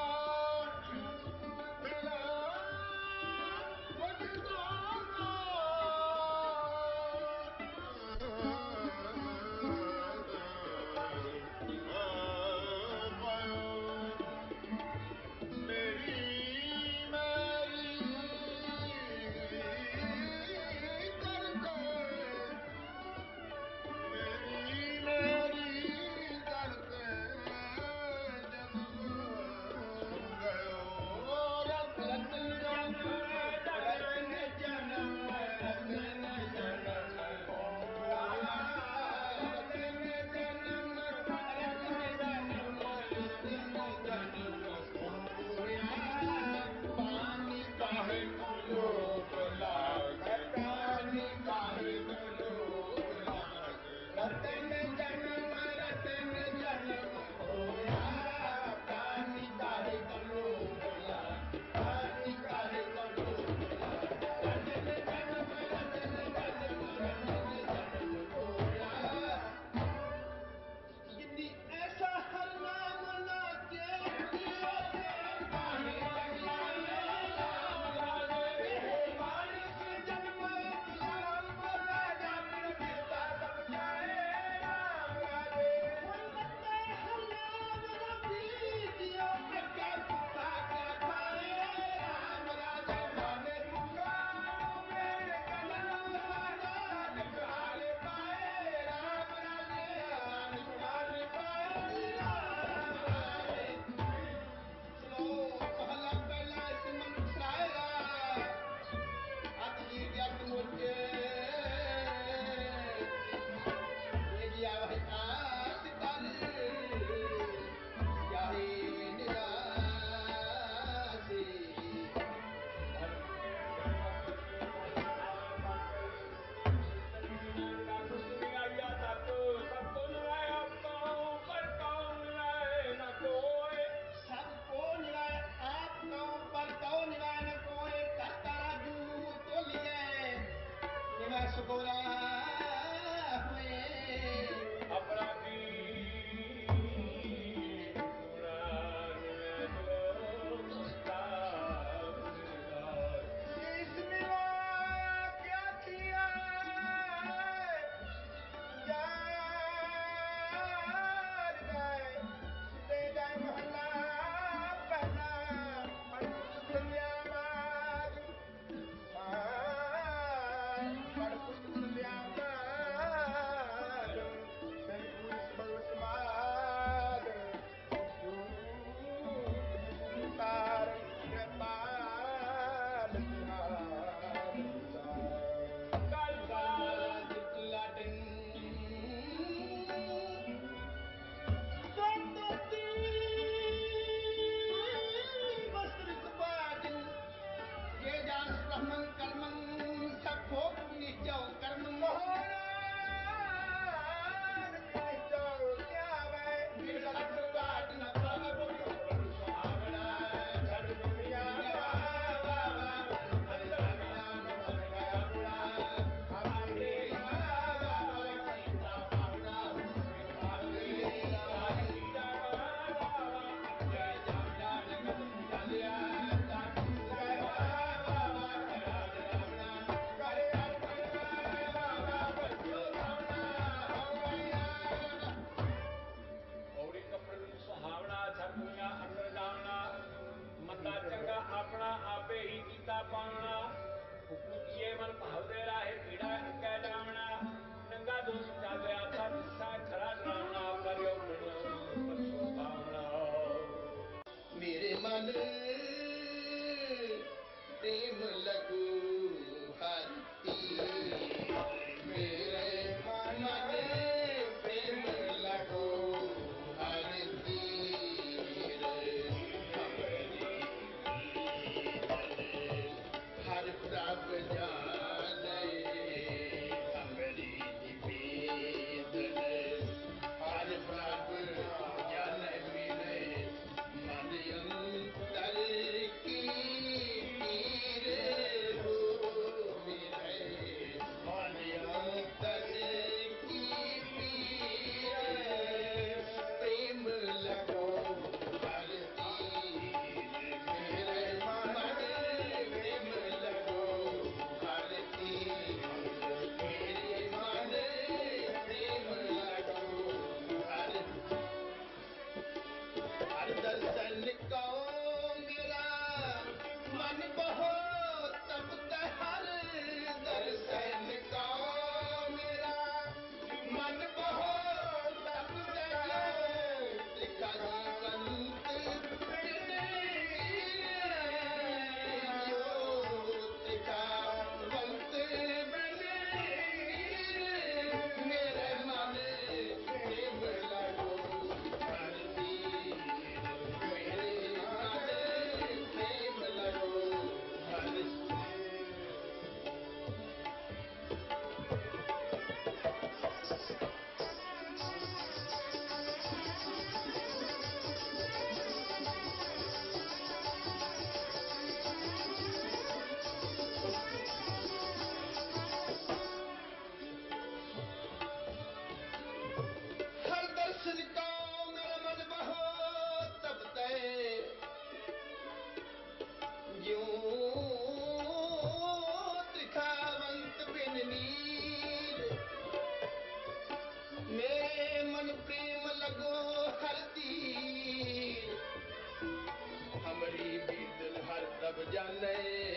Speaker 3: जाने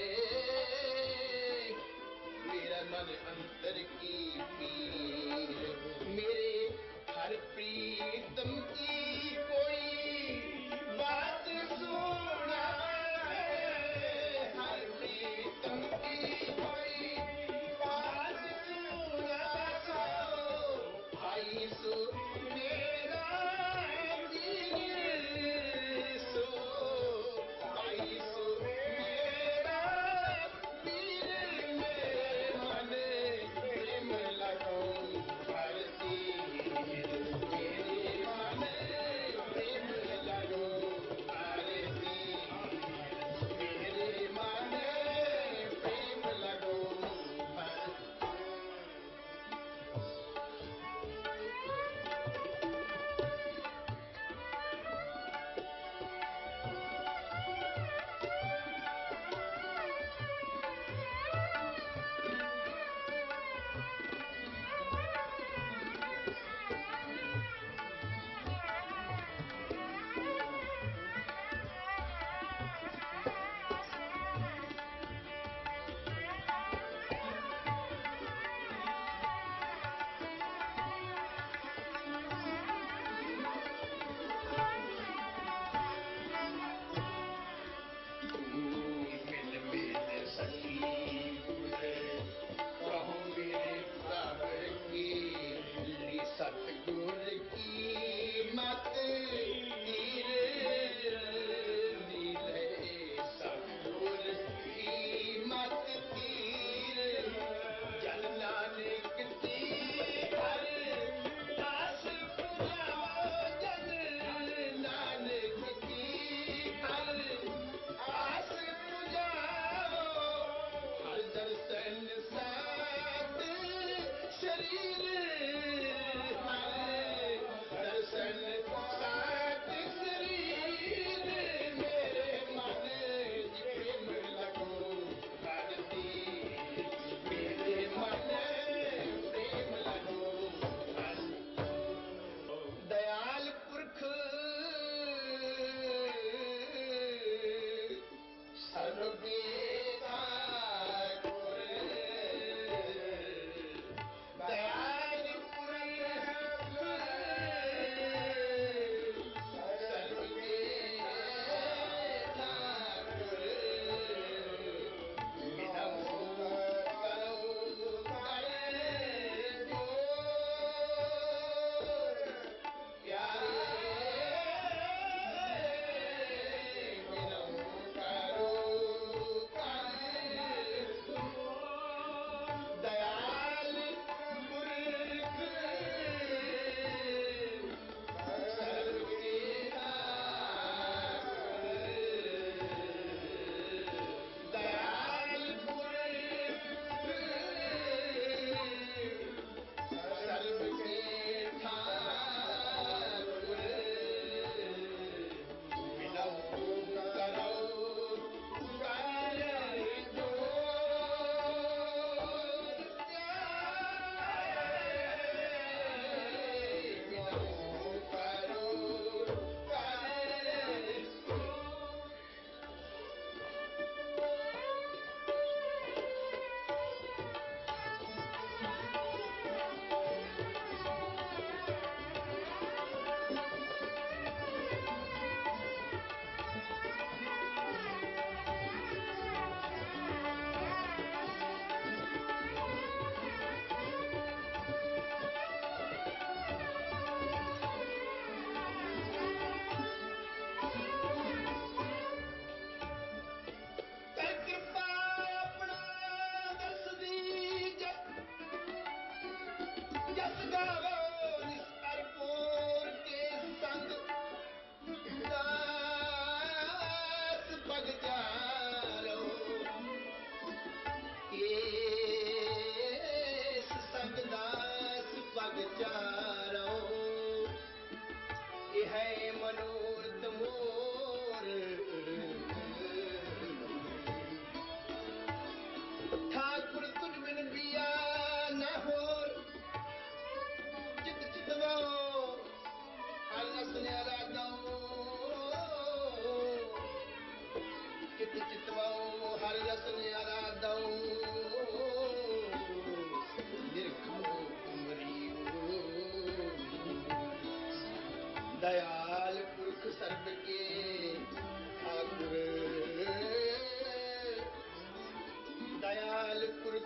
Speaker 3: मेरा मन अंतर की पीर मेरे हर प्रीतम की कोई बात सुना हर प्रीतम की कोई बात सुना आई सो मेरा दिल सो आई सो मेरा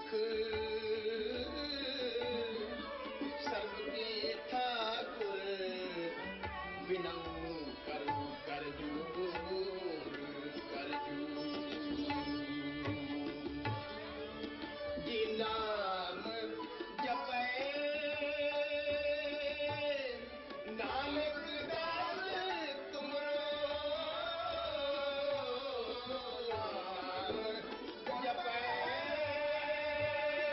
Speaker 3: सिख सर्व के ठाकुर बिनऊ करू कर जूर कर जूर जी नाम जपे नानक दास तुमरो नाम जपे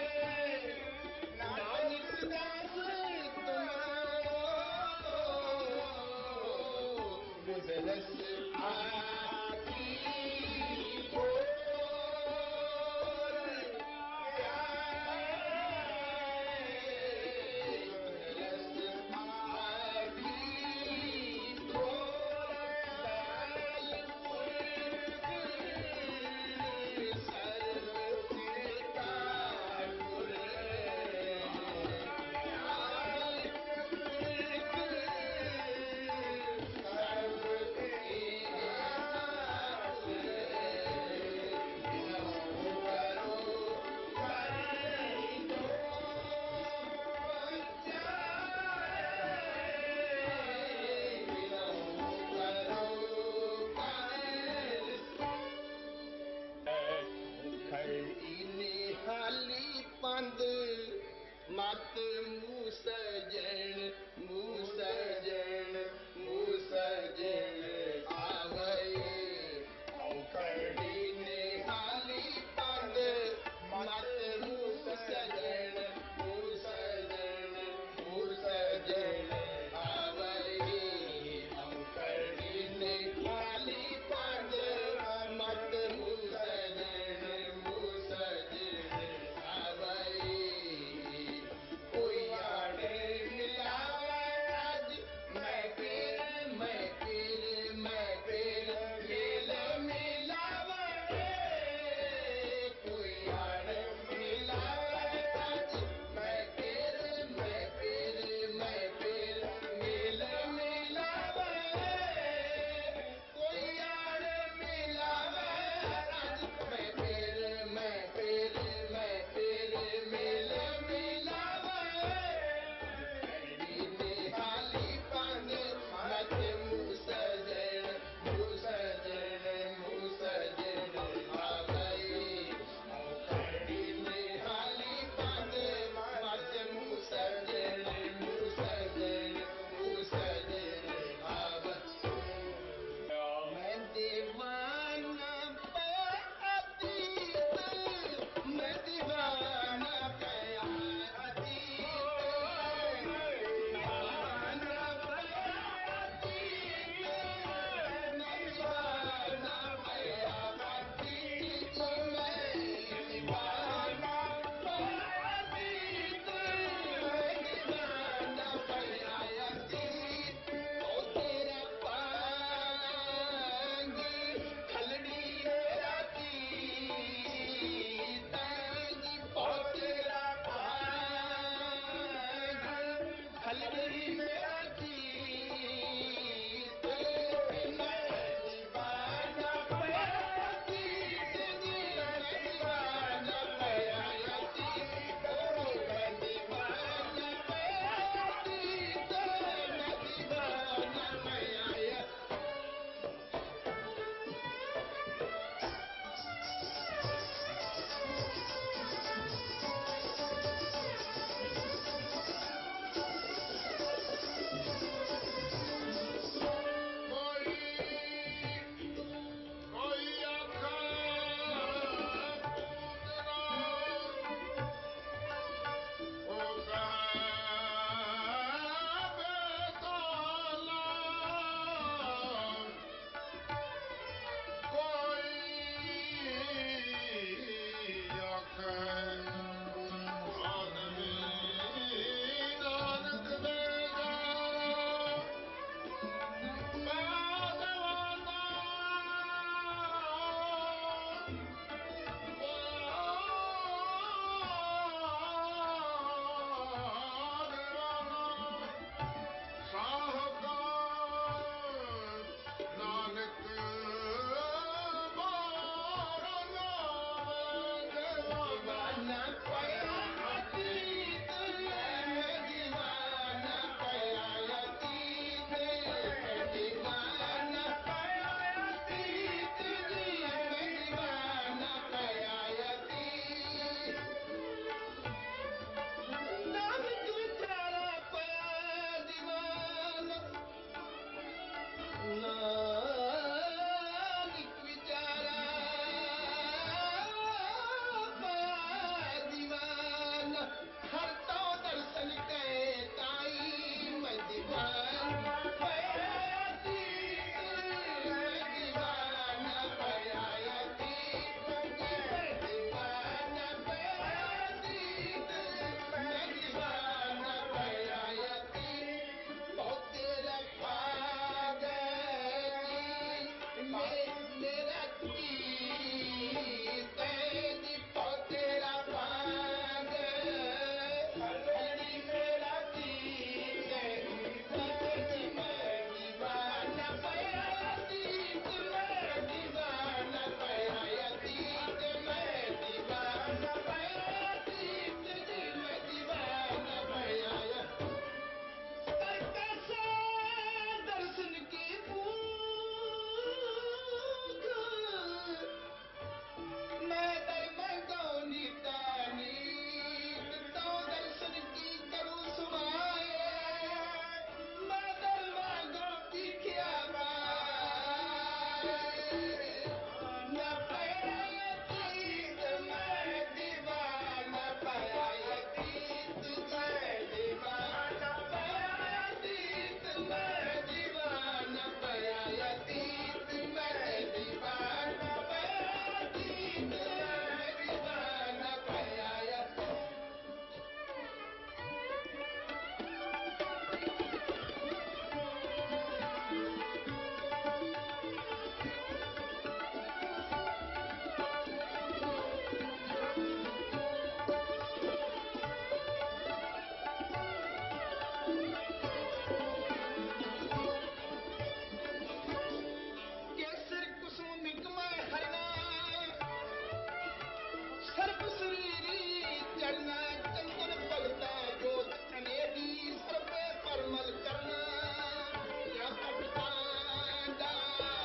Speaker 3: ਸਰੀਰੀ ਚਰਨਾ ਚੰਦਨ ਭਗਤਾ ਜੋਤ ਕਨੇਡੀ ਸਰਬੇ ਪਰਮਲ ਕਰਨਾ ਜਾਂ ਭਗਤਾਂ ਦਾ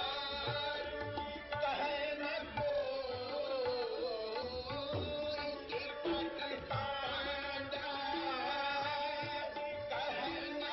Speaker 3: ਕਹੇ ਨਾ ਕੋਈ ਕਿਰਪਾ ਕਰਤਾਂ ਦਾ ਕਹੇ ਨਾ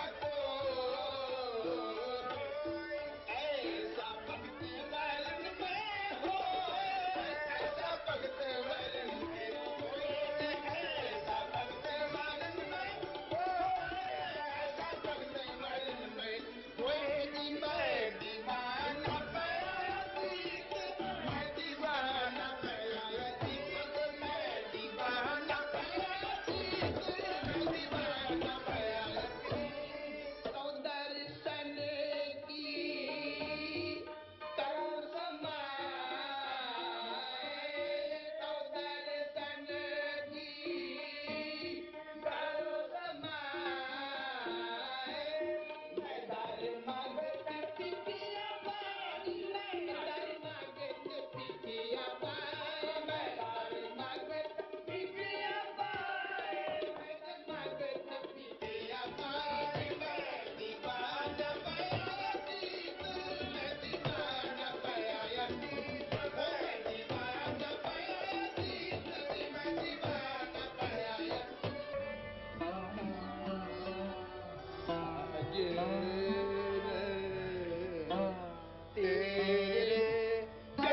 Speaker 3: ਕੋਈ ਐਸਾ ਭਗਤ ਵਰਨ ਮੈਂ ਹੋਏ ਐਸਾ ਭਗਤ ਵਰਨ ਮੈਂ ਹੋਏ ਐਸਾ ਭਗਤ ਵਰਨ ਮੈਂ ਹੋਏ ਐਸਾ ਭਗਤ ਵਰਨ ਮੈਂ ਹੋਏ ਜੀ ਮੈਂ ਦੀਵਾਨਾ ਪਿਆ ਸੀਤ ਮੈਂ ਦੀਵਾਨਾ ਪਿਆ ਸੀਤ ਮੈਂ ਦੀਵਾਨਾ ਪਿਆ ਸੀਤ ਮੈਂ ਦੀਵਾਨਾ ਪਿਆ ਸੀਤ ਤੋ ਦਰਸ਼ਨ ਕੀ ਤਉ ਸਮਾਏ ਤਉ ਦਰਸ਼ਨ ਕੀ ਤਉ ਸਮਾਏ ਮੈਂ ਦਰ ਮੰਗਤ ਪਿੱਛਿਆ ਪਾਈ ਮੈਂ ਦਰ ਮੰਗਤ ਪਿੱਛਿਆ ਪਾਈ ਮੈਂ ਦਰ ਮੰਗਤ ਪਿੱਛਿਆ ਪਾਈ ਮੈਂ ਦਰ ਮੰਗਤ ਪਿੱਛਿਆ ਪਾਈ ਮੈਂ ਦੀਵਾਨਾ ਪਿਆ ਸੀਤ ਮੈਂ ਦੀਵਾਨਾ ਪਿਆ ਸੀਤ ਮੈਂ ਦੀਵਾਨਾ ਪਿਆ ਸੀਤ ਮੈਂ ਦੀਵਾਨਾ ਪਿਆ ਤੇਰੇ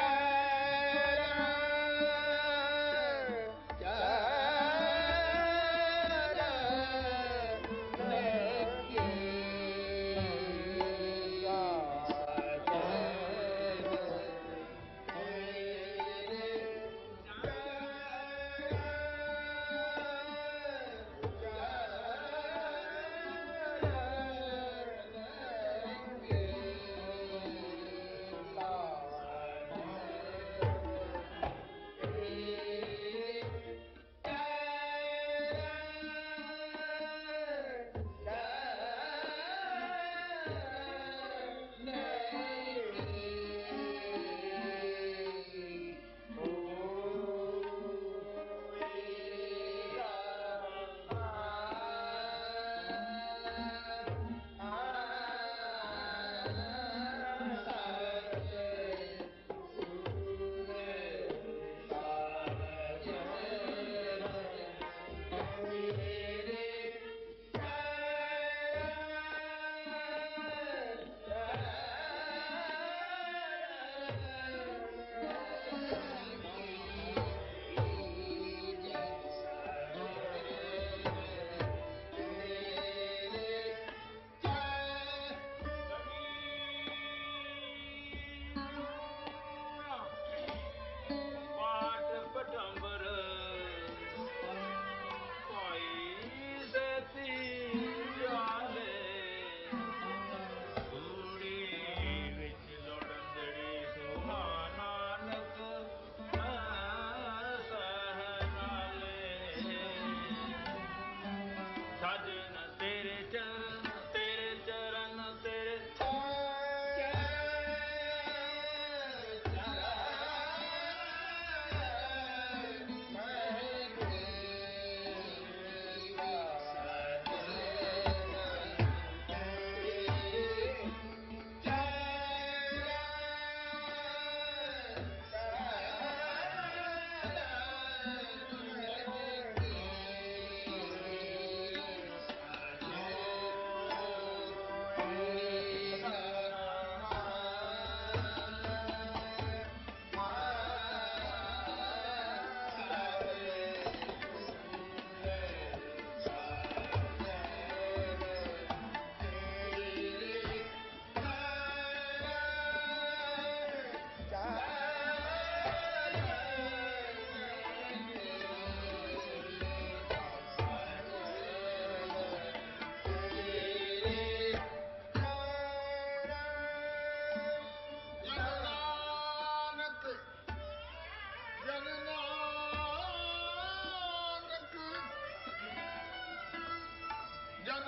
Speaker 3: ਜਨ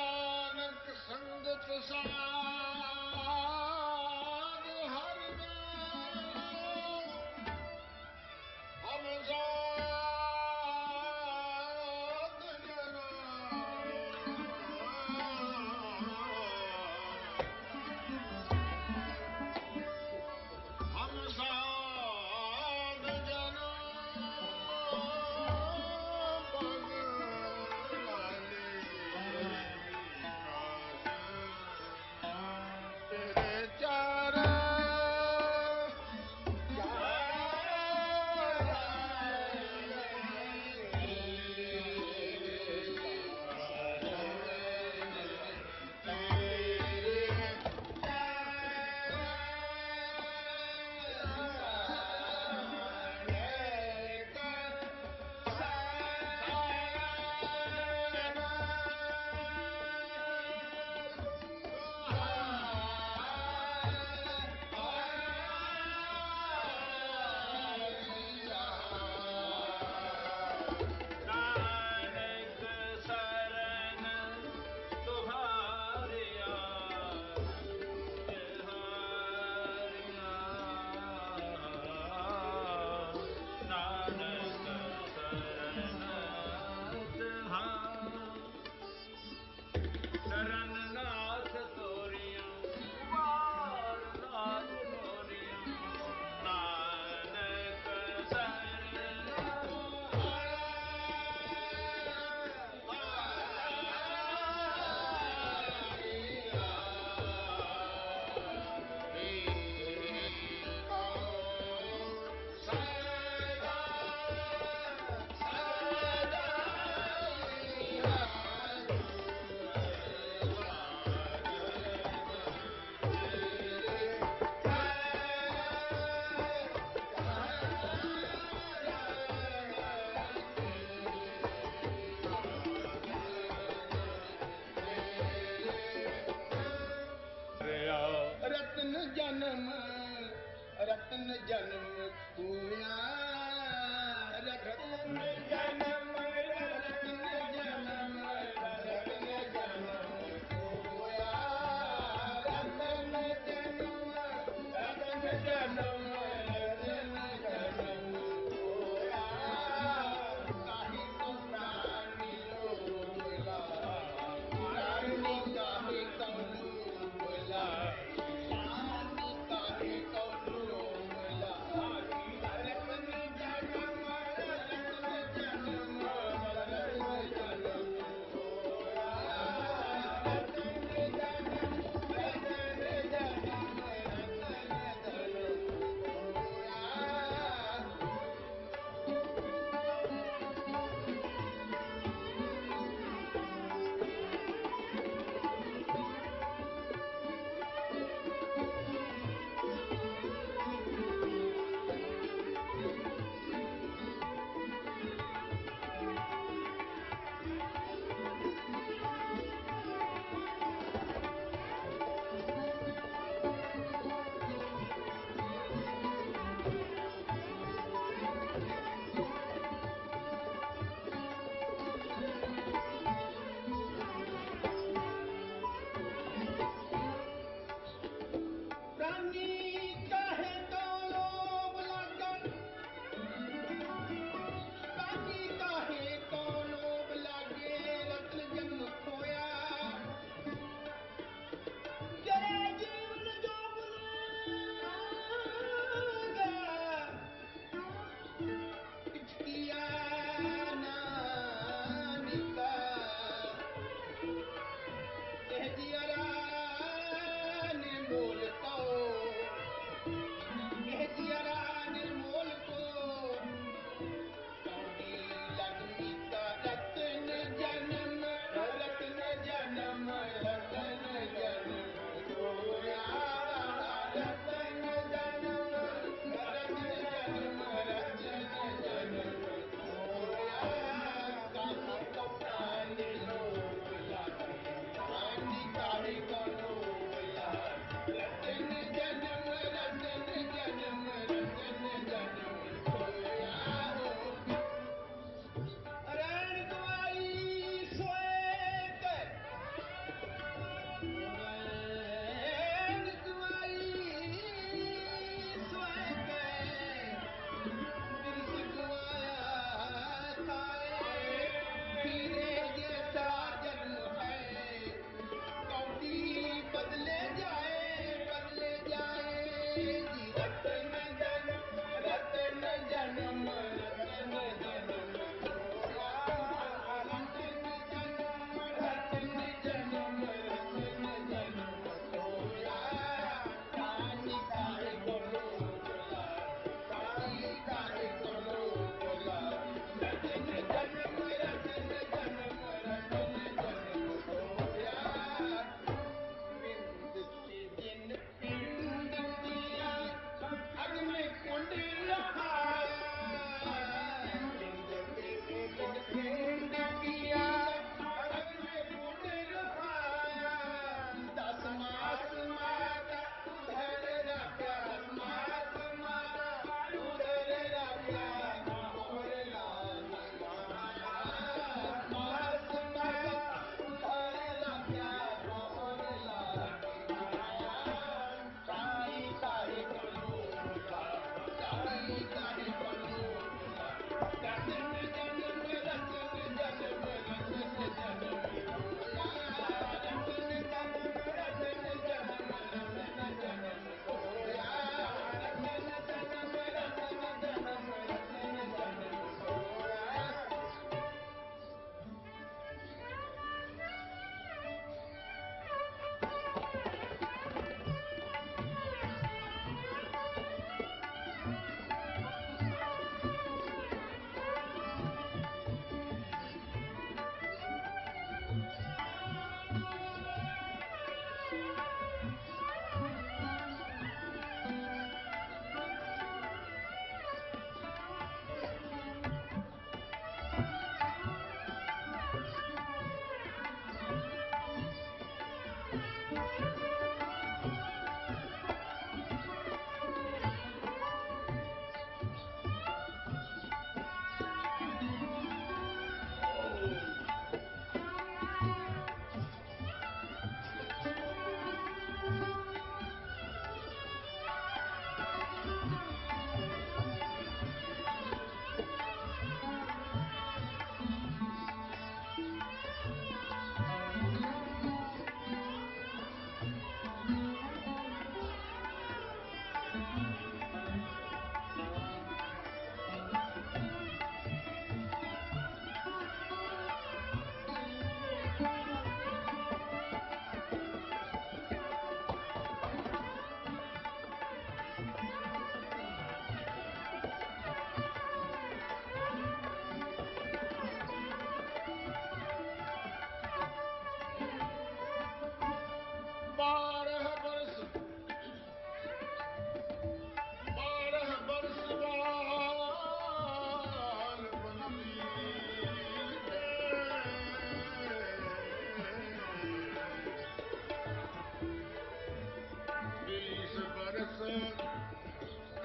Speaker 3: ਨਾਨਕ ਸੰਗਤ ਸਾਧ ਹਰਿ ਨਾਮ ਹਮ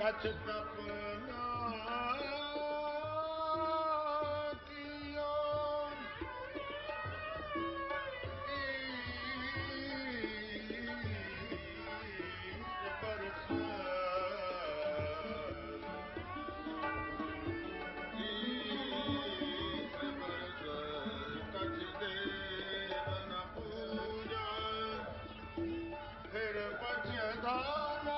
Speaker 3: कछ कपना कियो बरस कछ देव न पूजा फिर पछताना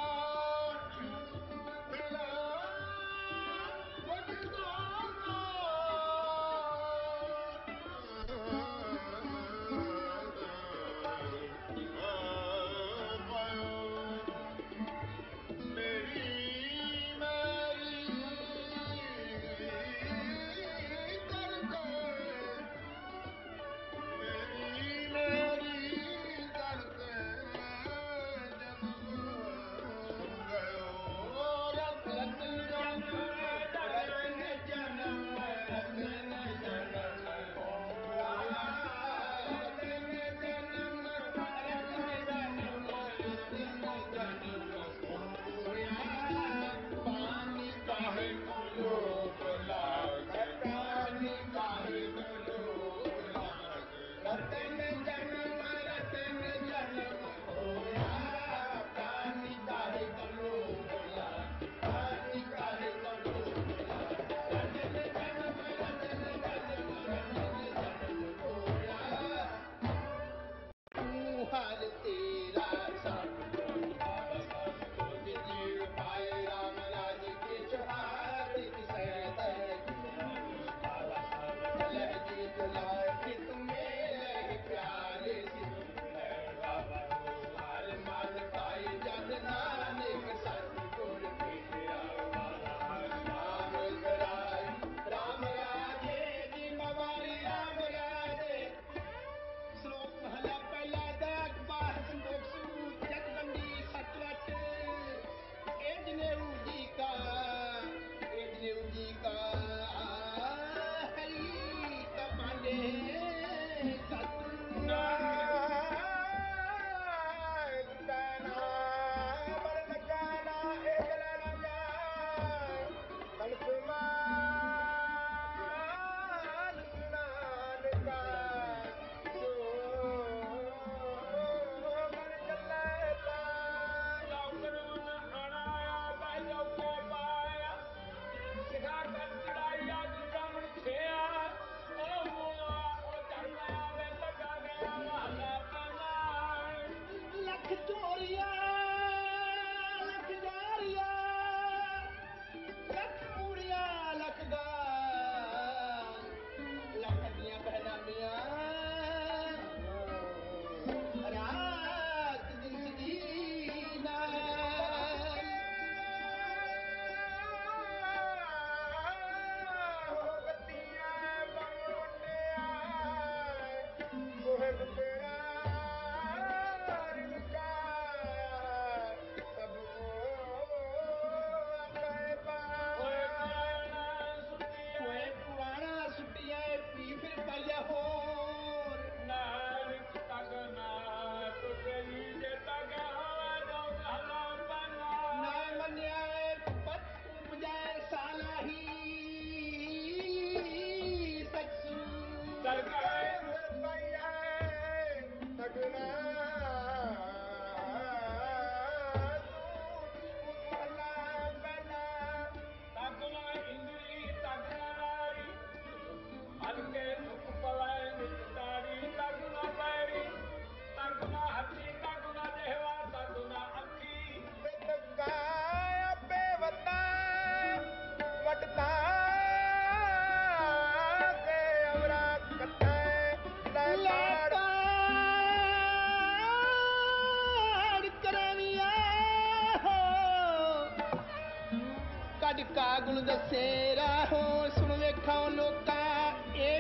Speaker 1: ਗੁਣ ਦੱਸੇ ਰਾਹੋ ਸੁਣ ਵੇਖਾਂ ਲੋਕਾ ਇਹ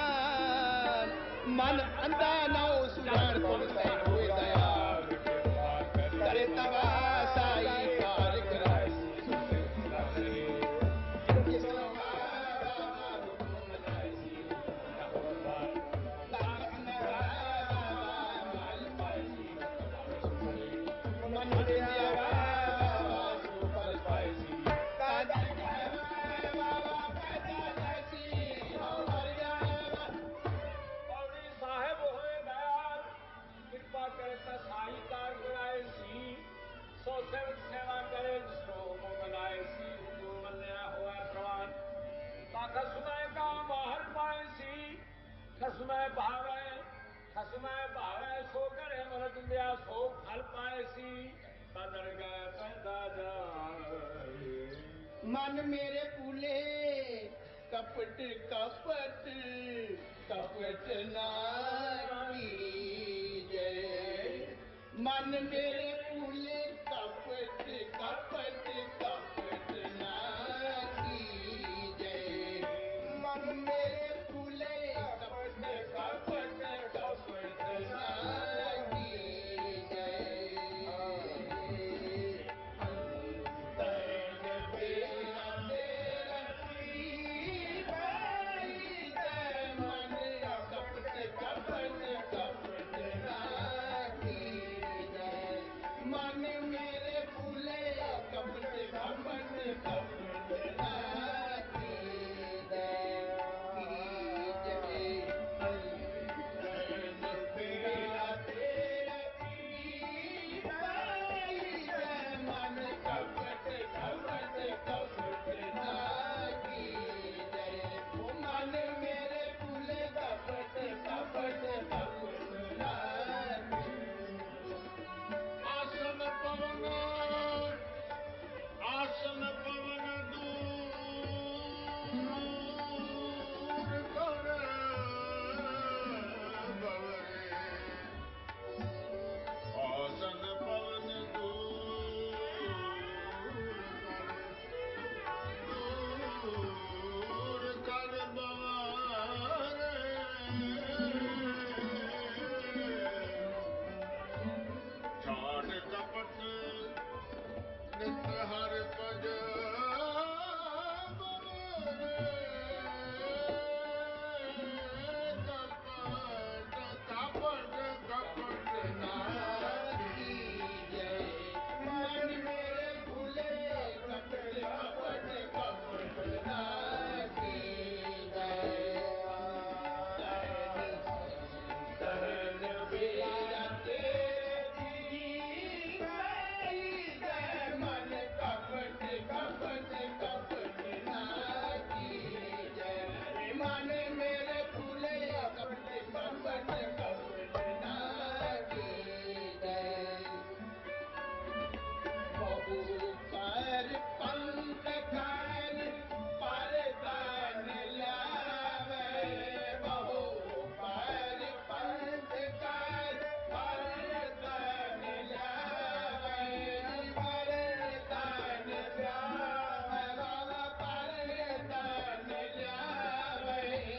Speaker 1: ਵਿੜਾਨ ਮਨ ਅੰਧਾ ਨਾ ਹੋ ਸੁਜਾਨ ਕੋਲ ਸੈ ਹੋਏ ਦਇਆ ਕਰੇ ਤਵਾ ਸਾਈ ਕਾਰ ਕਰਾਈ ਜਿਸ ਮਨ ਦੇ ਆਵਾ ਸੁ ਫਲ ਪਾਈ
Speaker 2: ਮੰਦਿਆ ਸੋ ਫਲ ਪਾਏ ਸੀ ਤਦਰ ਗਏ ਪੈਦਾ ਜਾਏ
Speaker 3: मन मेरे फूले कपट कपट कपट ना कीजे मन मेरे फूले कपट कपट कपट ना कीजे मन मेरे फूले कपट कपट कपट ना कीजे मन मेरे फूले कपट कपट कपट ना कीजे बेड़ा तेरा मन कपट कपट कपट ना कीजे मन मेरे फूले कपट कपट कपट ना
Speaker 1: आसन पवन दूर कर बवरे आसन पवन दूर कर बवरे छाड़ कपट नित हर पज कपट कपट ना
Speaker 3: कीजे मन मेरे फूले कपट कपट कपट ना कीजे तहन बेड़ा तेरी मन कपट कपट कपट ना कीजे मन मेरे फूले कपट कपट कपट ना कीजे बहु कर पंथ कर पर तन लावे बहु कर पंथ कर पर तन लावे पर तन लावे पर तन लावे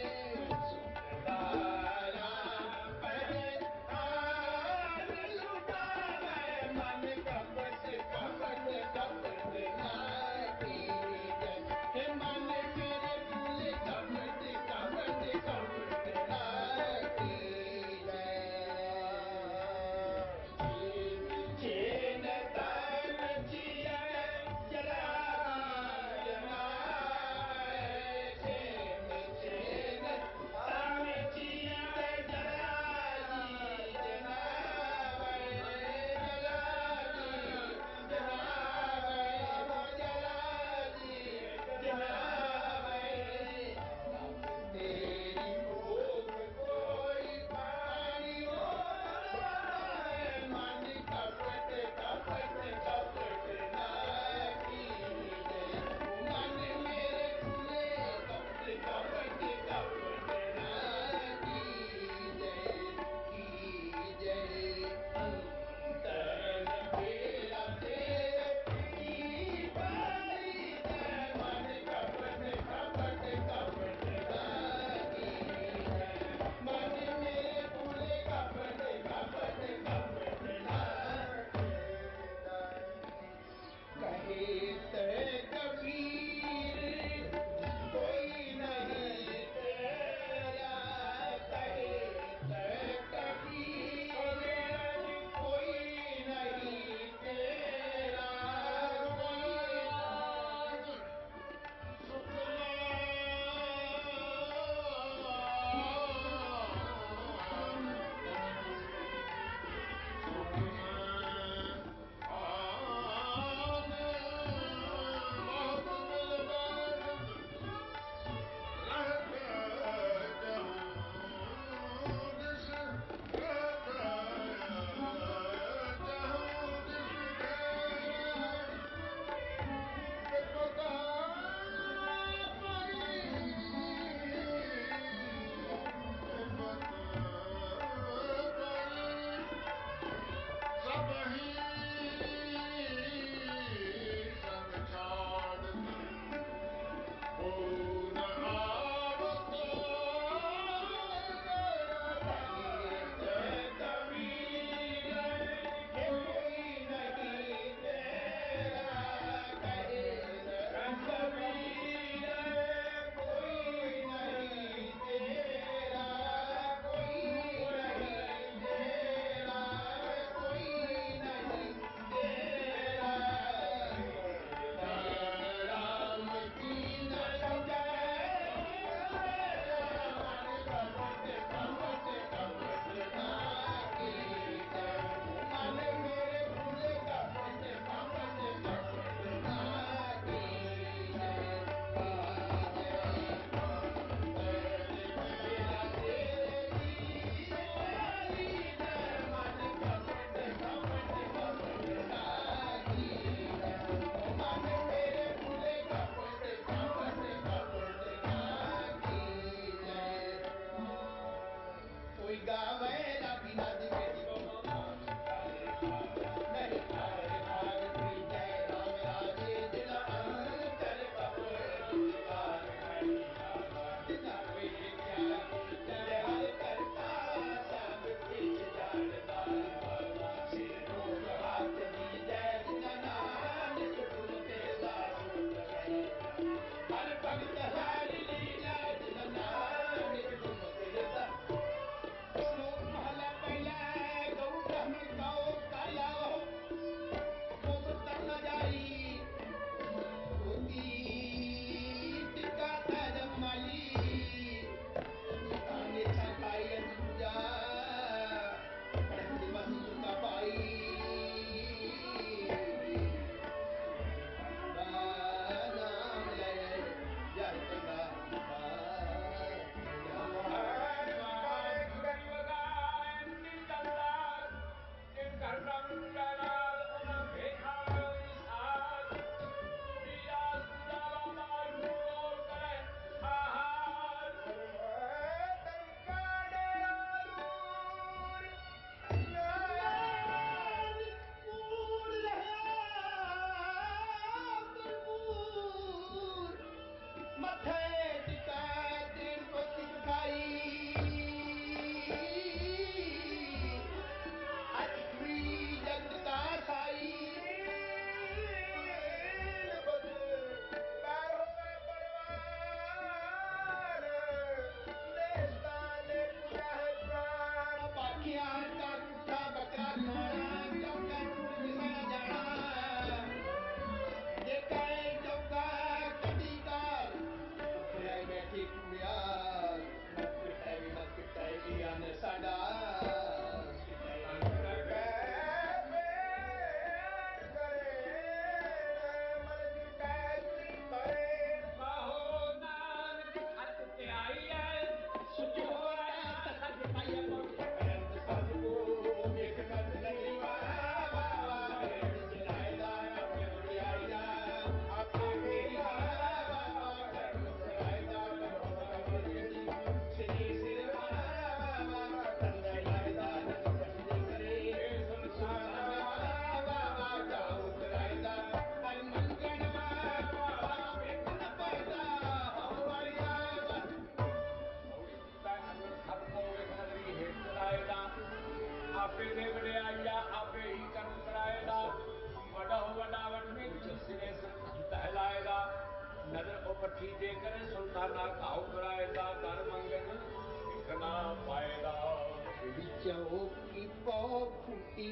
Speaker 2: ਪਰਾਏ ਦਾ ਧਰ ਮੰਗਣ ਇਕਨਾ ਫਾਇਦਾ
Speaker 3: ਚੌਕੀ ਪਾਉ ਫੁੱਟੀ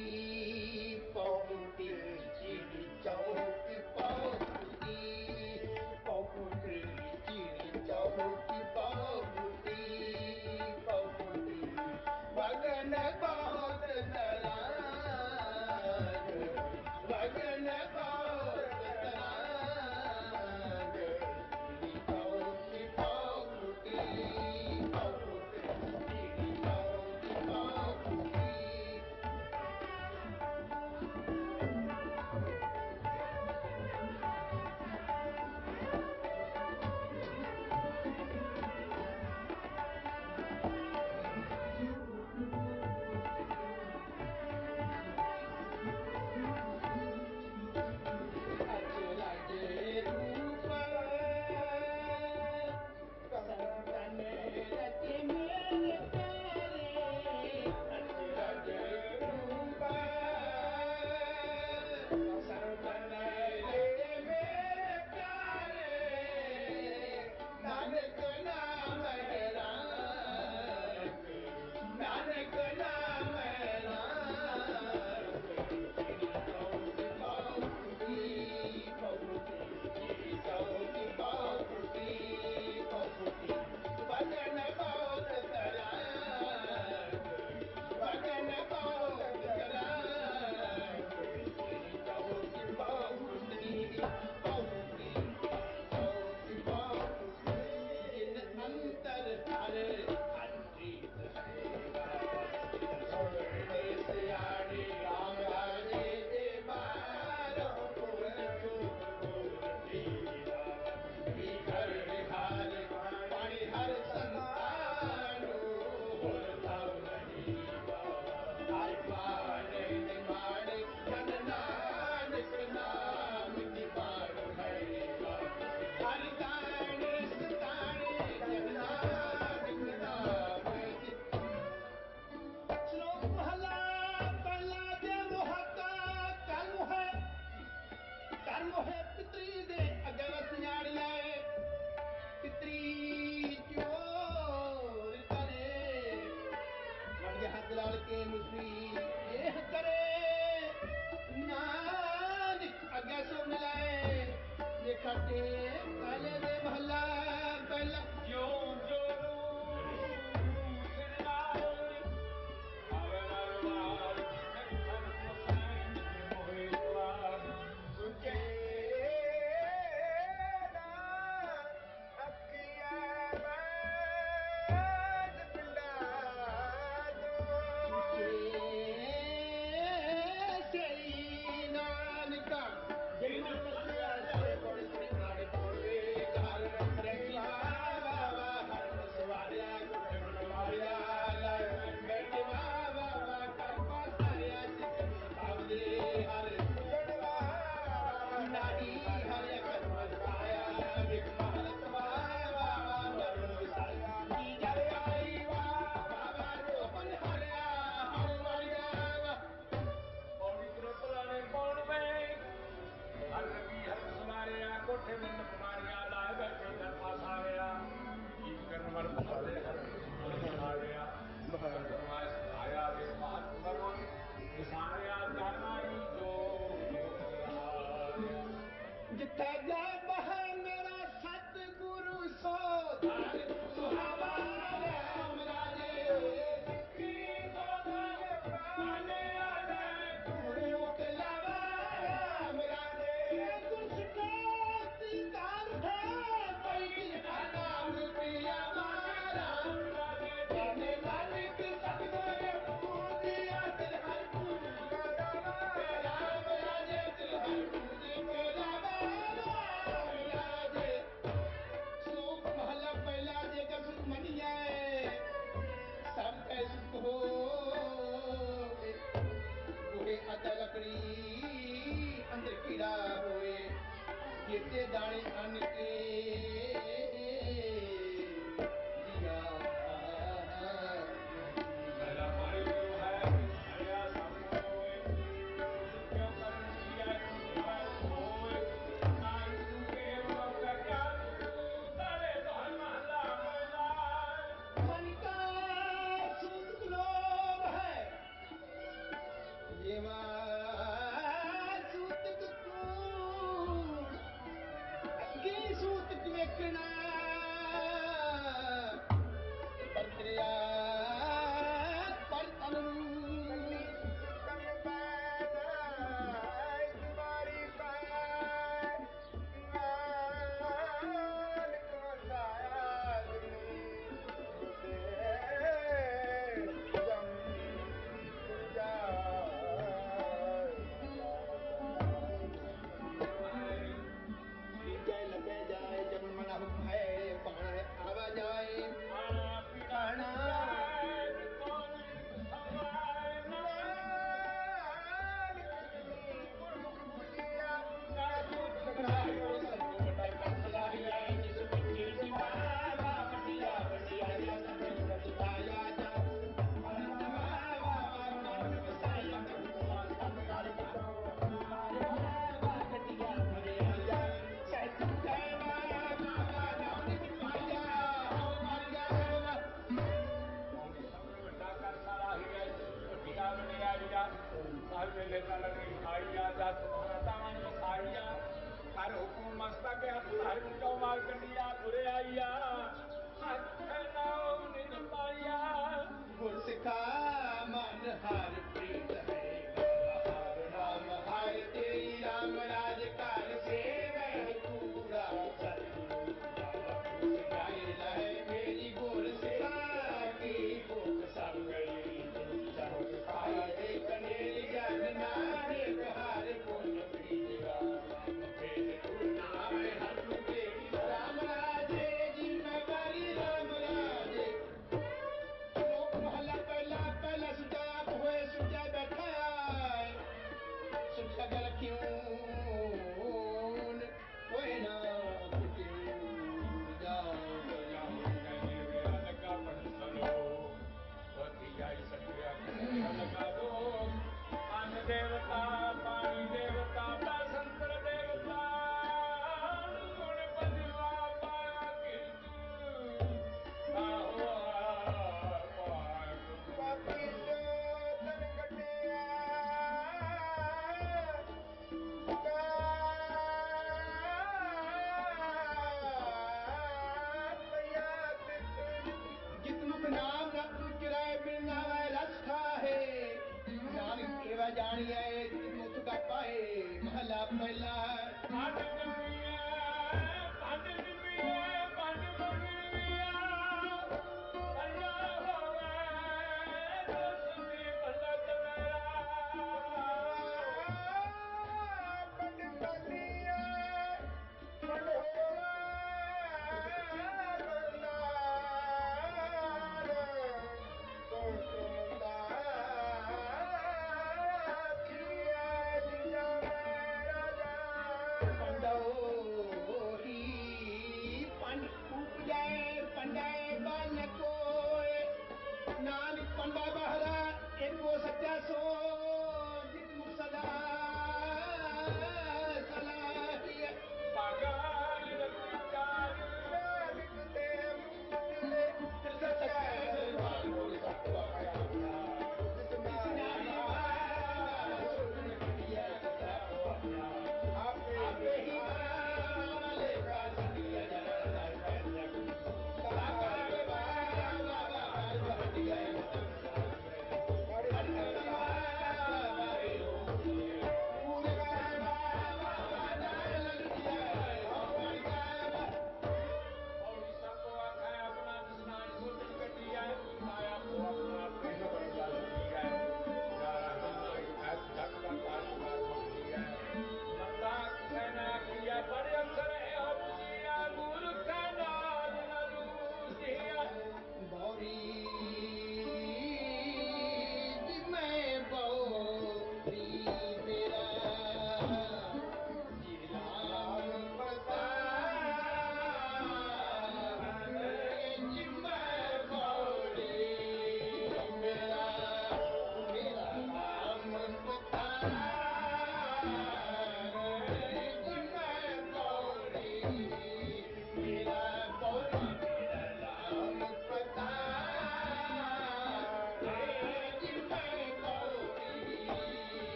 Speaker 3: ਚੀੜੀ ਚੌਕੀ ਪਾਉ ਫੁੱਟੀ ਚੀੜੀ ਚੌਕੀ ਪਾਉ ਫੁੱਟੀ ਵਗਨ ਬਹੁਤ ਤਰਾਜ ਵਗਨ ਬਹੁਤ ਤਰਾਜ ਚੀੜੀ ਚੌਕੀ ਪਾਉ ਫੁੱਟੀ ਚੀੜੀ ਚੌਕੀ ਪਾਉ ਫੁੱਟੀ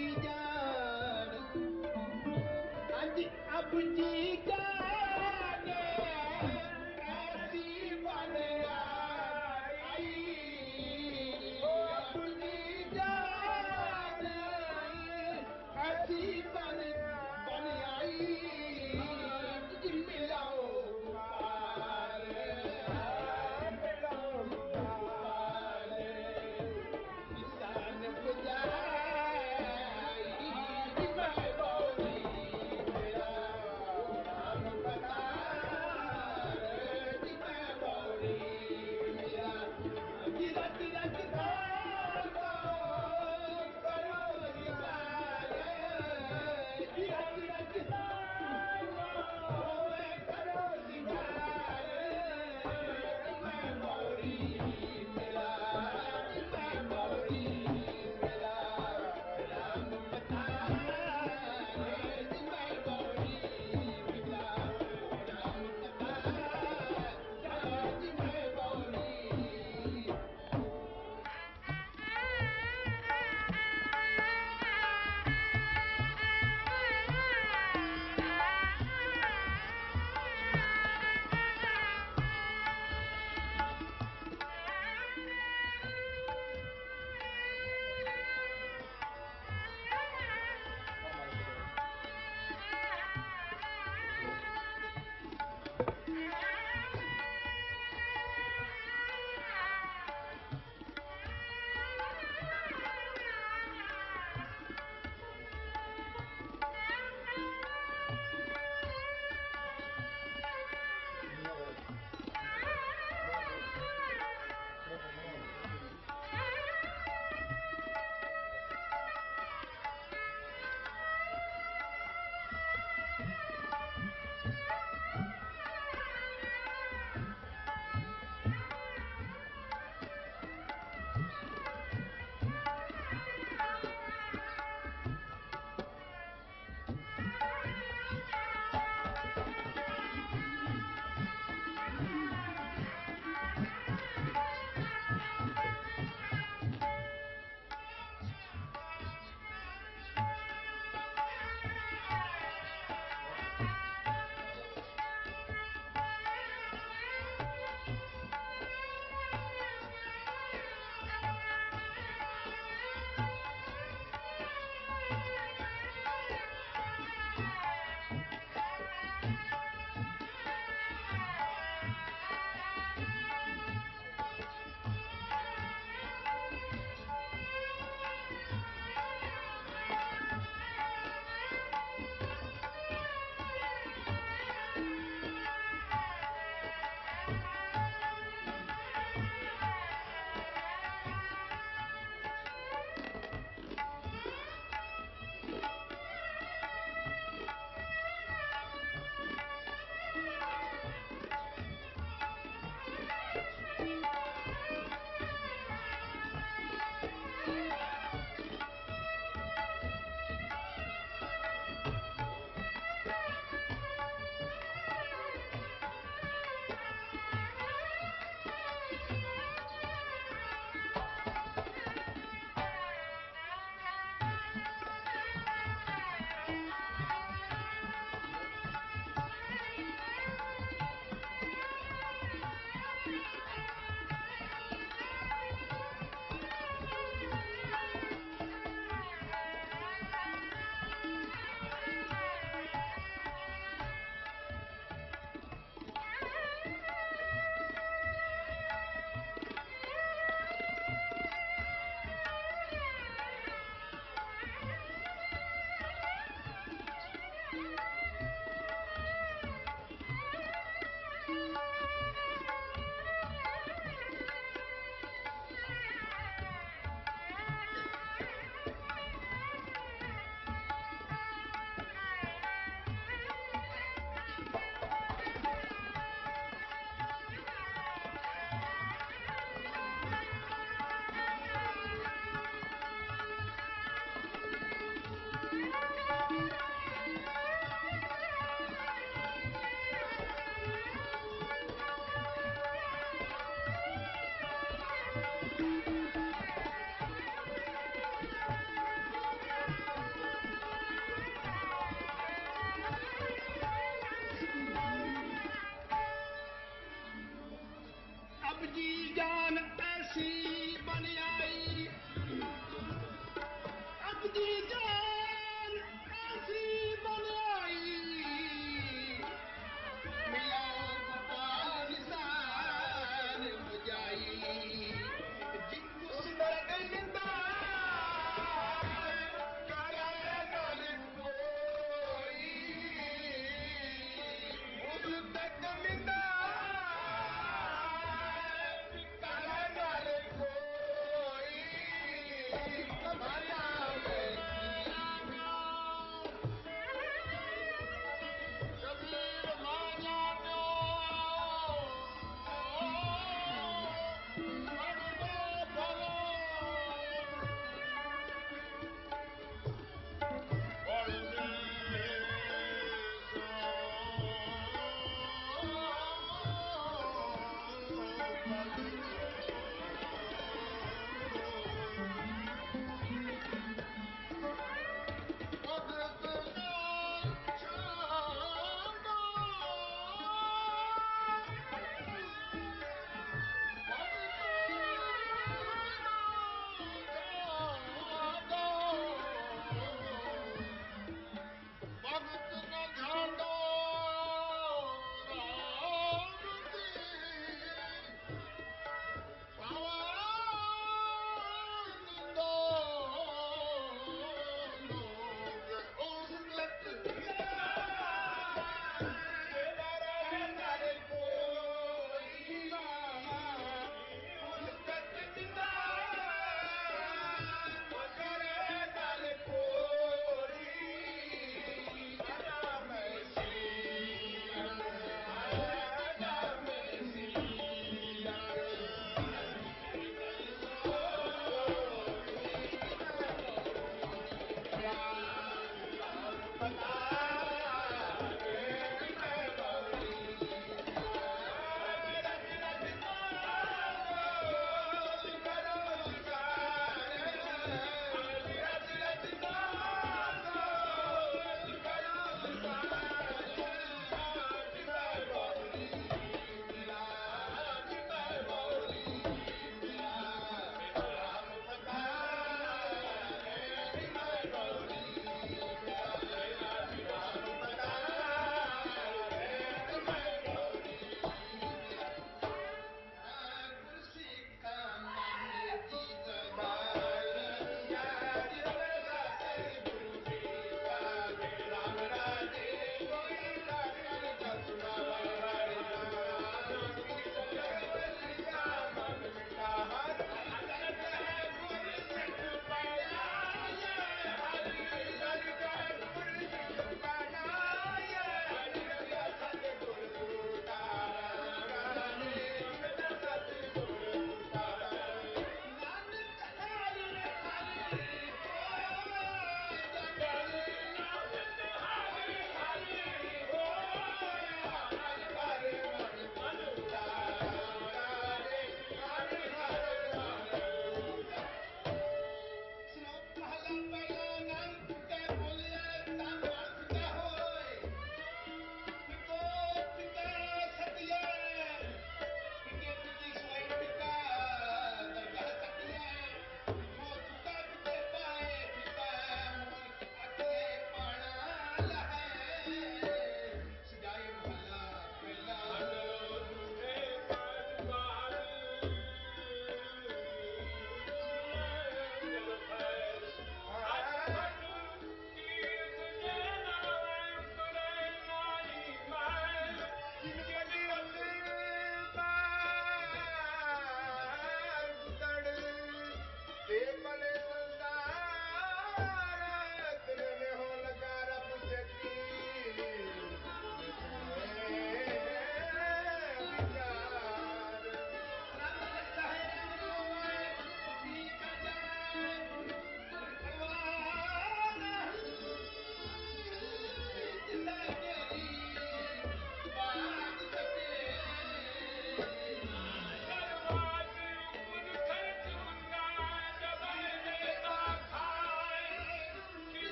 Speaker 3: जान आज अब जी जाने ऐसी बन आई अब जी जान ऐसी बन आई मिलाओ पार मिलाओ पार किसान बजाई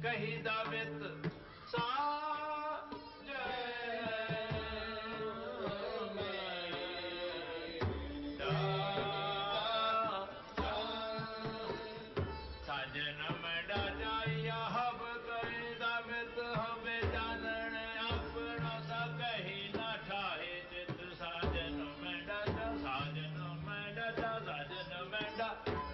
Speaker 4: ਕਹੀ ਦਾ ਮਿਤ ਸਾਜਨ ਮੈਡਾ ਜਾਈਆ ਹਬ ਕਹੀ ਦਾ ਮਿਤ ਹਵੇ ਜਾਣਨ ਆਪਣਾ ਸਾ ਕਹੀ ਨਾ ਠਾਹੇ ਚਿਤ ਸਾਜਨ ਮੈਡਾ ਜਾ ਸਾਜਨ ਮੈਡਾ ਜਾ ਸਾਜਨ ਮੈਡਾ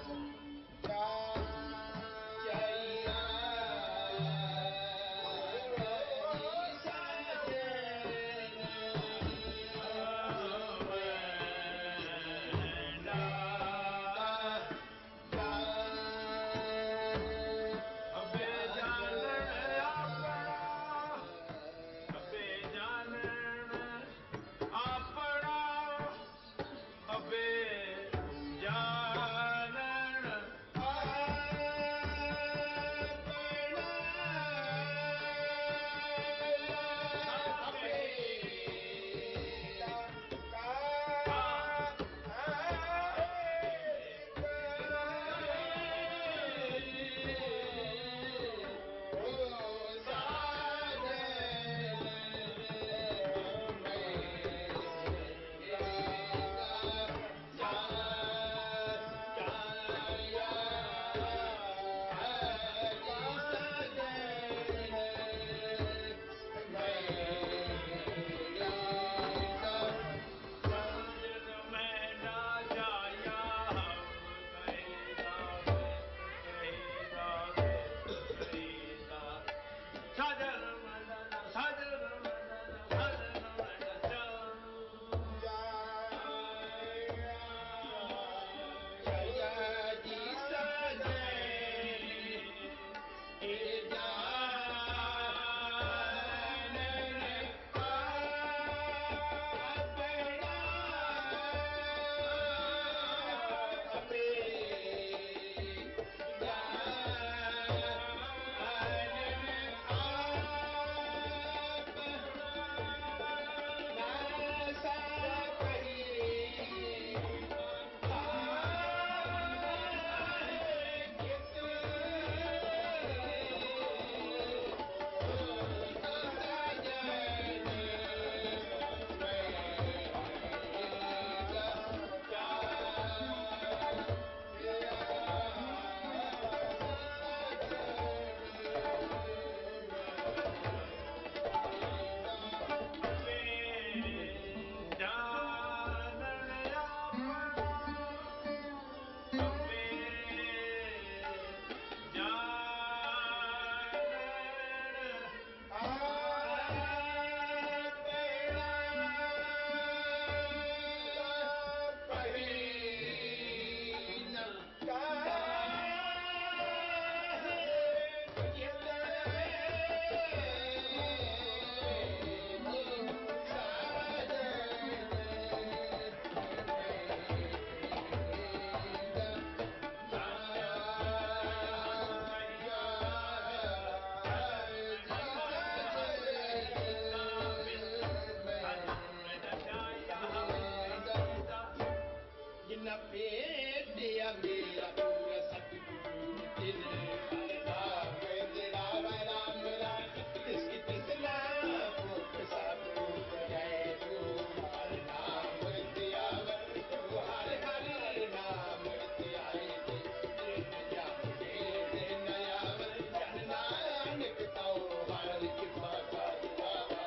Speaker 3: ਭੇਟਿਆ ਮੇਰਾ ਪੂਰਾ ਸਤਿਗੁਰੂ ਤਿਨ ਹਰ ਨਾਮ ਤੇਰਾ ਰਾਮ ਰਾਮ ਤਿਸ ਕੀ ਤਿਸਨਾ ਭੁਖ ਸਾਧੂ ਜੈ ਤੂੰ ਹਰ ਨਾਮ ਧਿਆਵਤ ਤੂੰ ਹਰ ਹਰ ਨਾਮ ਧਿਆਏ ਤਿਨ ਜਨ ਦੇ ਨਯਾਵਤ ਜਨ ਨਾਨਕ ਤਉ ਹਰ ਕਿਰਪਾ ਕਰ ਬਾਬਾ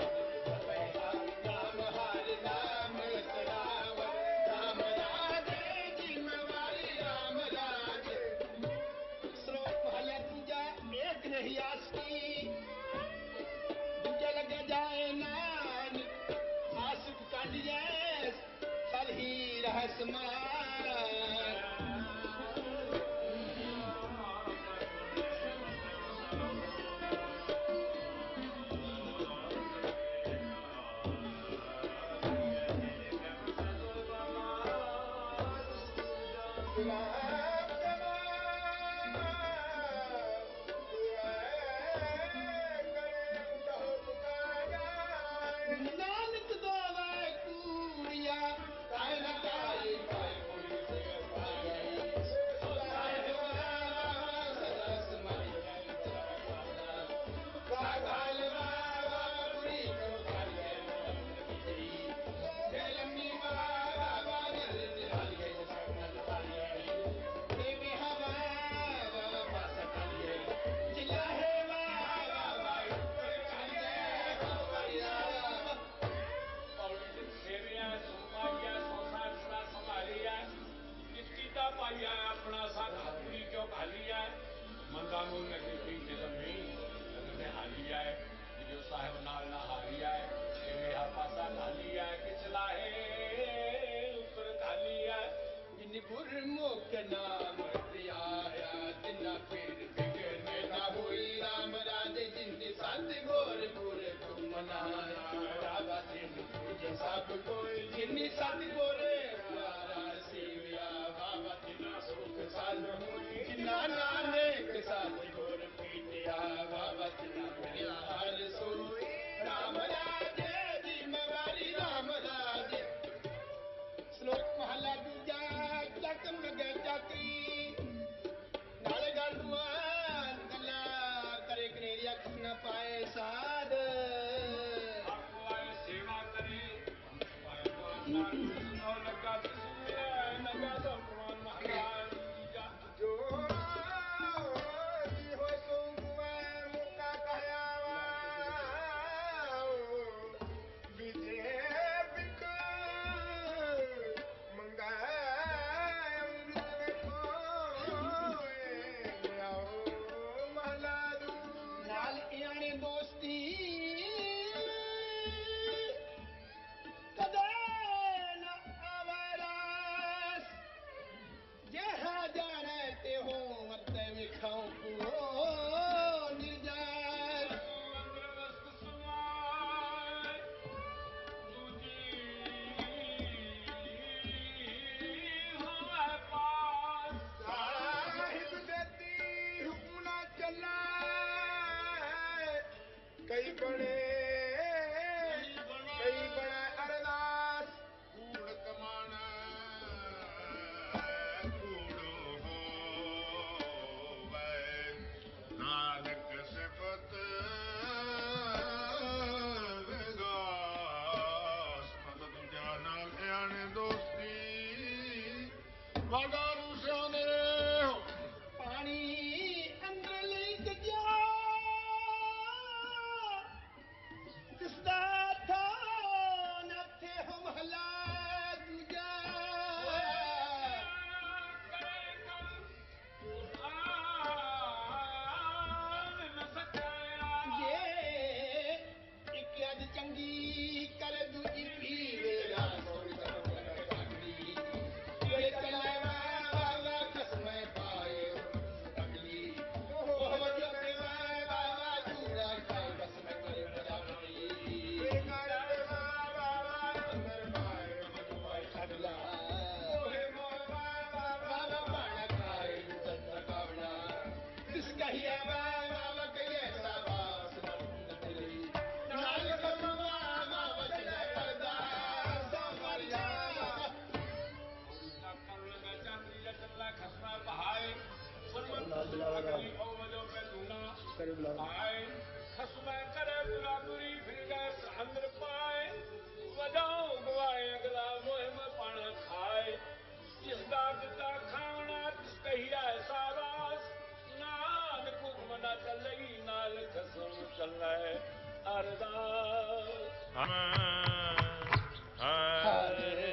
Speaker 3: ਨਾਮ ਹਰ ਨਾਮ ਤੜਾਵਤ ਰਾਮ ਰਾਜ जिम्मेवारी राम राज श्लोक महला दूजा एक नहीं आस की दूजा लगे जाए नान आशिक काट जाए सर ही रह समान नानक दो कूड़िया ਵਗਾਰੂ ਸਿਆਣੇ ਪਾਣੀ ਅੰਦਰ ਲੀਕ ਗਿਆ ਦਿਸਦਾ ਥਾ ਨੱਥੇ ਹੋ ਮਹਲਾ ਦੂਜਾ ਜੇ ਇੱਕ ਅੱਜ ਚੰਗੀ ਕਰੇ ਦੂਜੀ ਪੀਵੇਗਾ ਸੋਈ ਚੱਲੇ ਵਾਲਾ ਖਸਮੇ ਪਾਏ ਅਗਲੀ ਉਹ ਜੱਤੇ ਵਾਲਾ ਚੂੜਾ ਖਾਏ ਬਸ ਮੈਂ ਕਰੇ ਬਰਾਬਰੀ ਕਰਦੇ ਵਾਲਾ ਅੰਦਰ ਪਾਏ ਮਜੂਏ ਅਗਲਾ ਓਏ ਮੋਲਾ ਵਾਲਾ ਪਾਣਾ ਖਾਏ ਜੱਤਾ ਕਾਵਣਾ ਕਿਸ ਕਹੀਏ ਵਾਲਾ ਕਹੀਏ ਸਾਬਾਸ ਨਤਲੀ ਨਾਲ ਕਮਵਾ ਵਜਦਾ ਕਰਦਾ ਸਾਮਰਿਆ ਖਸਮਾ ਬਹਾਏ ਖਸਮਾ ਕਰੇ ਬੁਰਾਬਰੀ ਫਿਰ ਗਏ ਅੰਦਰ ਪਾਏ ਵਜਾਓ ਗਵਾਏ ਅਗਲਾ ਮੋਹਿਮ ਪਾਣਾ ਖਾਏ ਜਿਸ ਦਾ ਦਿੱਤਾ ਖਾਣਾ ਤਿਸ ਕਹੀਆ ਸਾਬਾਸ ਨਾਨਕ ਹੁਕਮ ਨਾ ਚੱਲਈ ਨਾਲ ਖਸਮ ਚੱਲੇ ਅਰਦਾਸ ਹਰੇ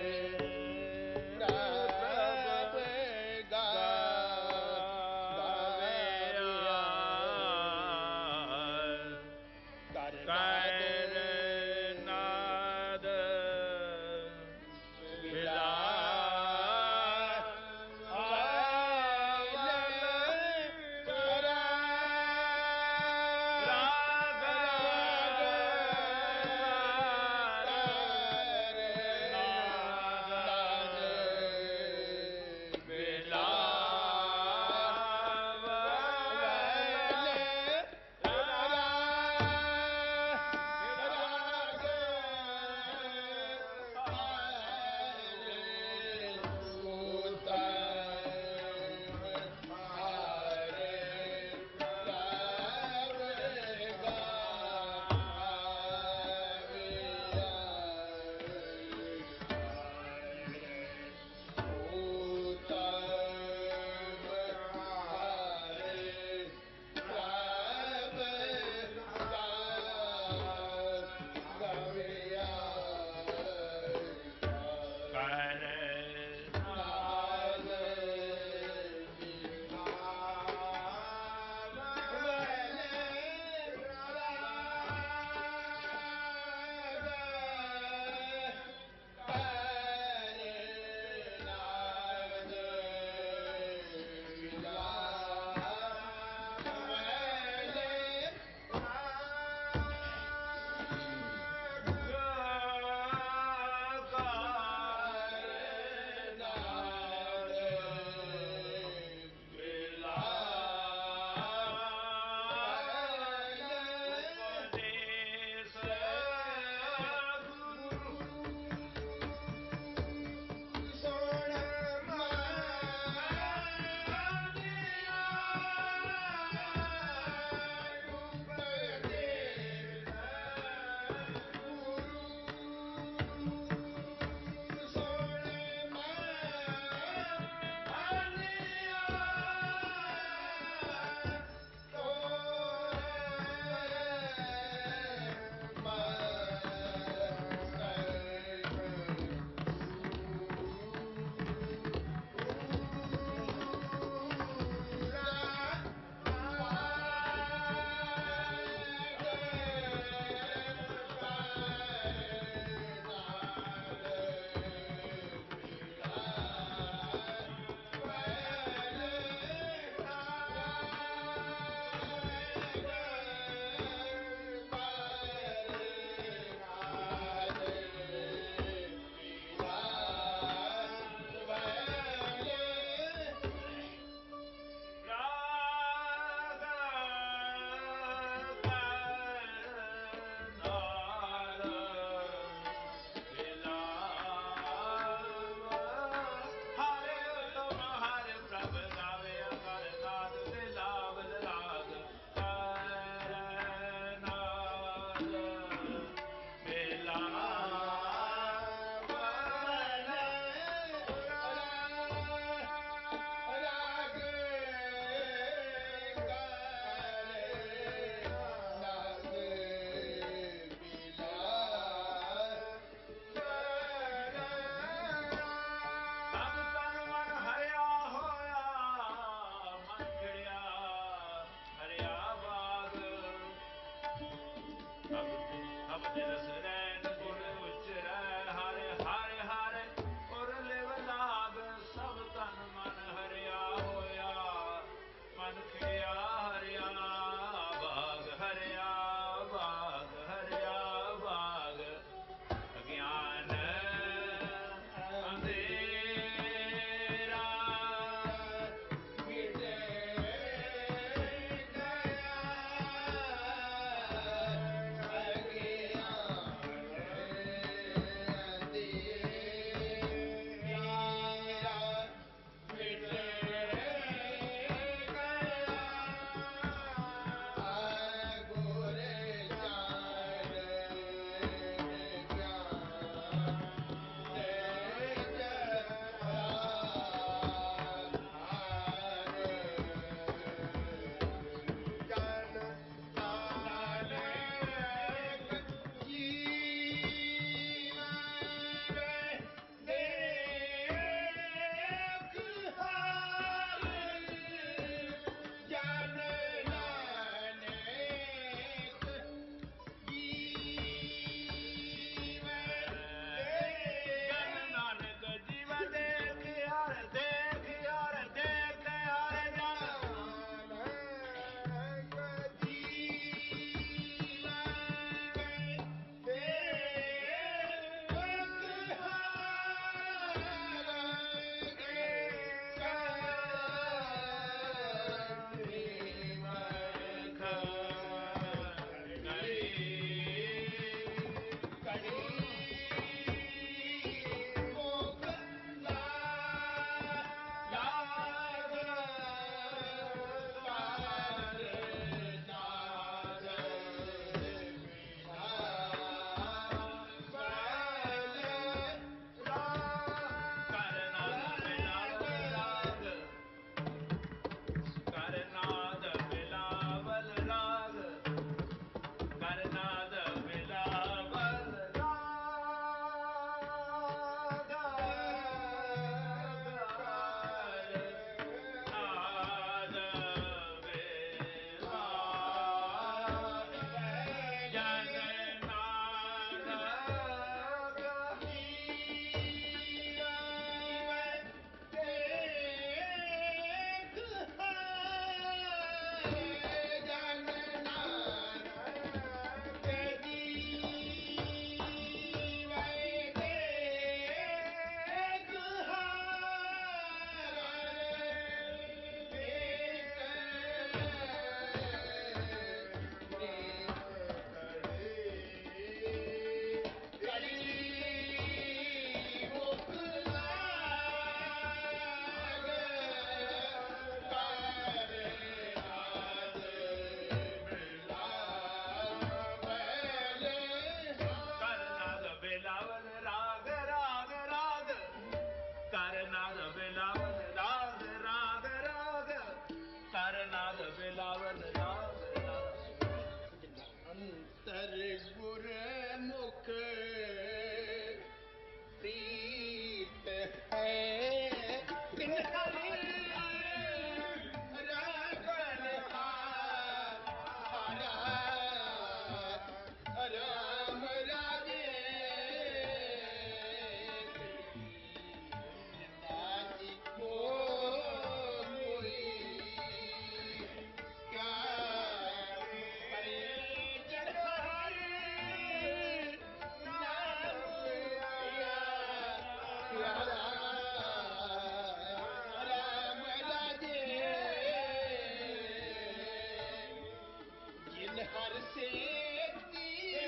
Speaker 3: ਕਰ ਸੇਤੀ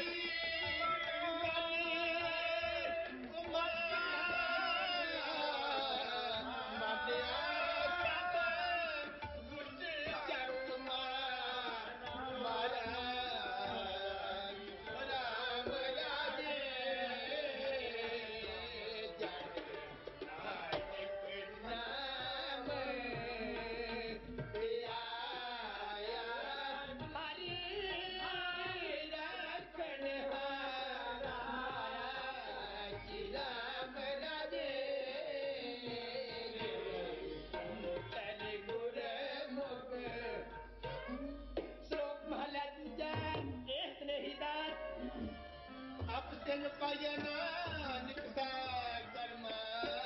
Speaker 3: ਸਿੰਘ ਪਾਇਆ ਨਾਨਕ ਦਾ ਕਰਮਾ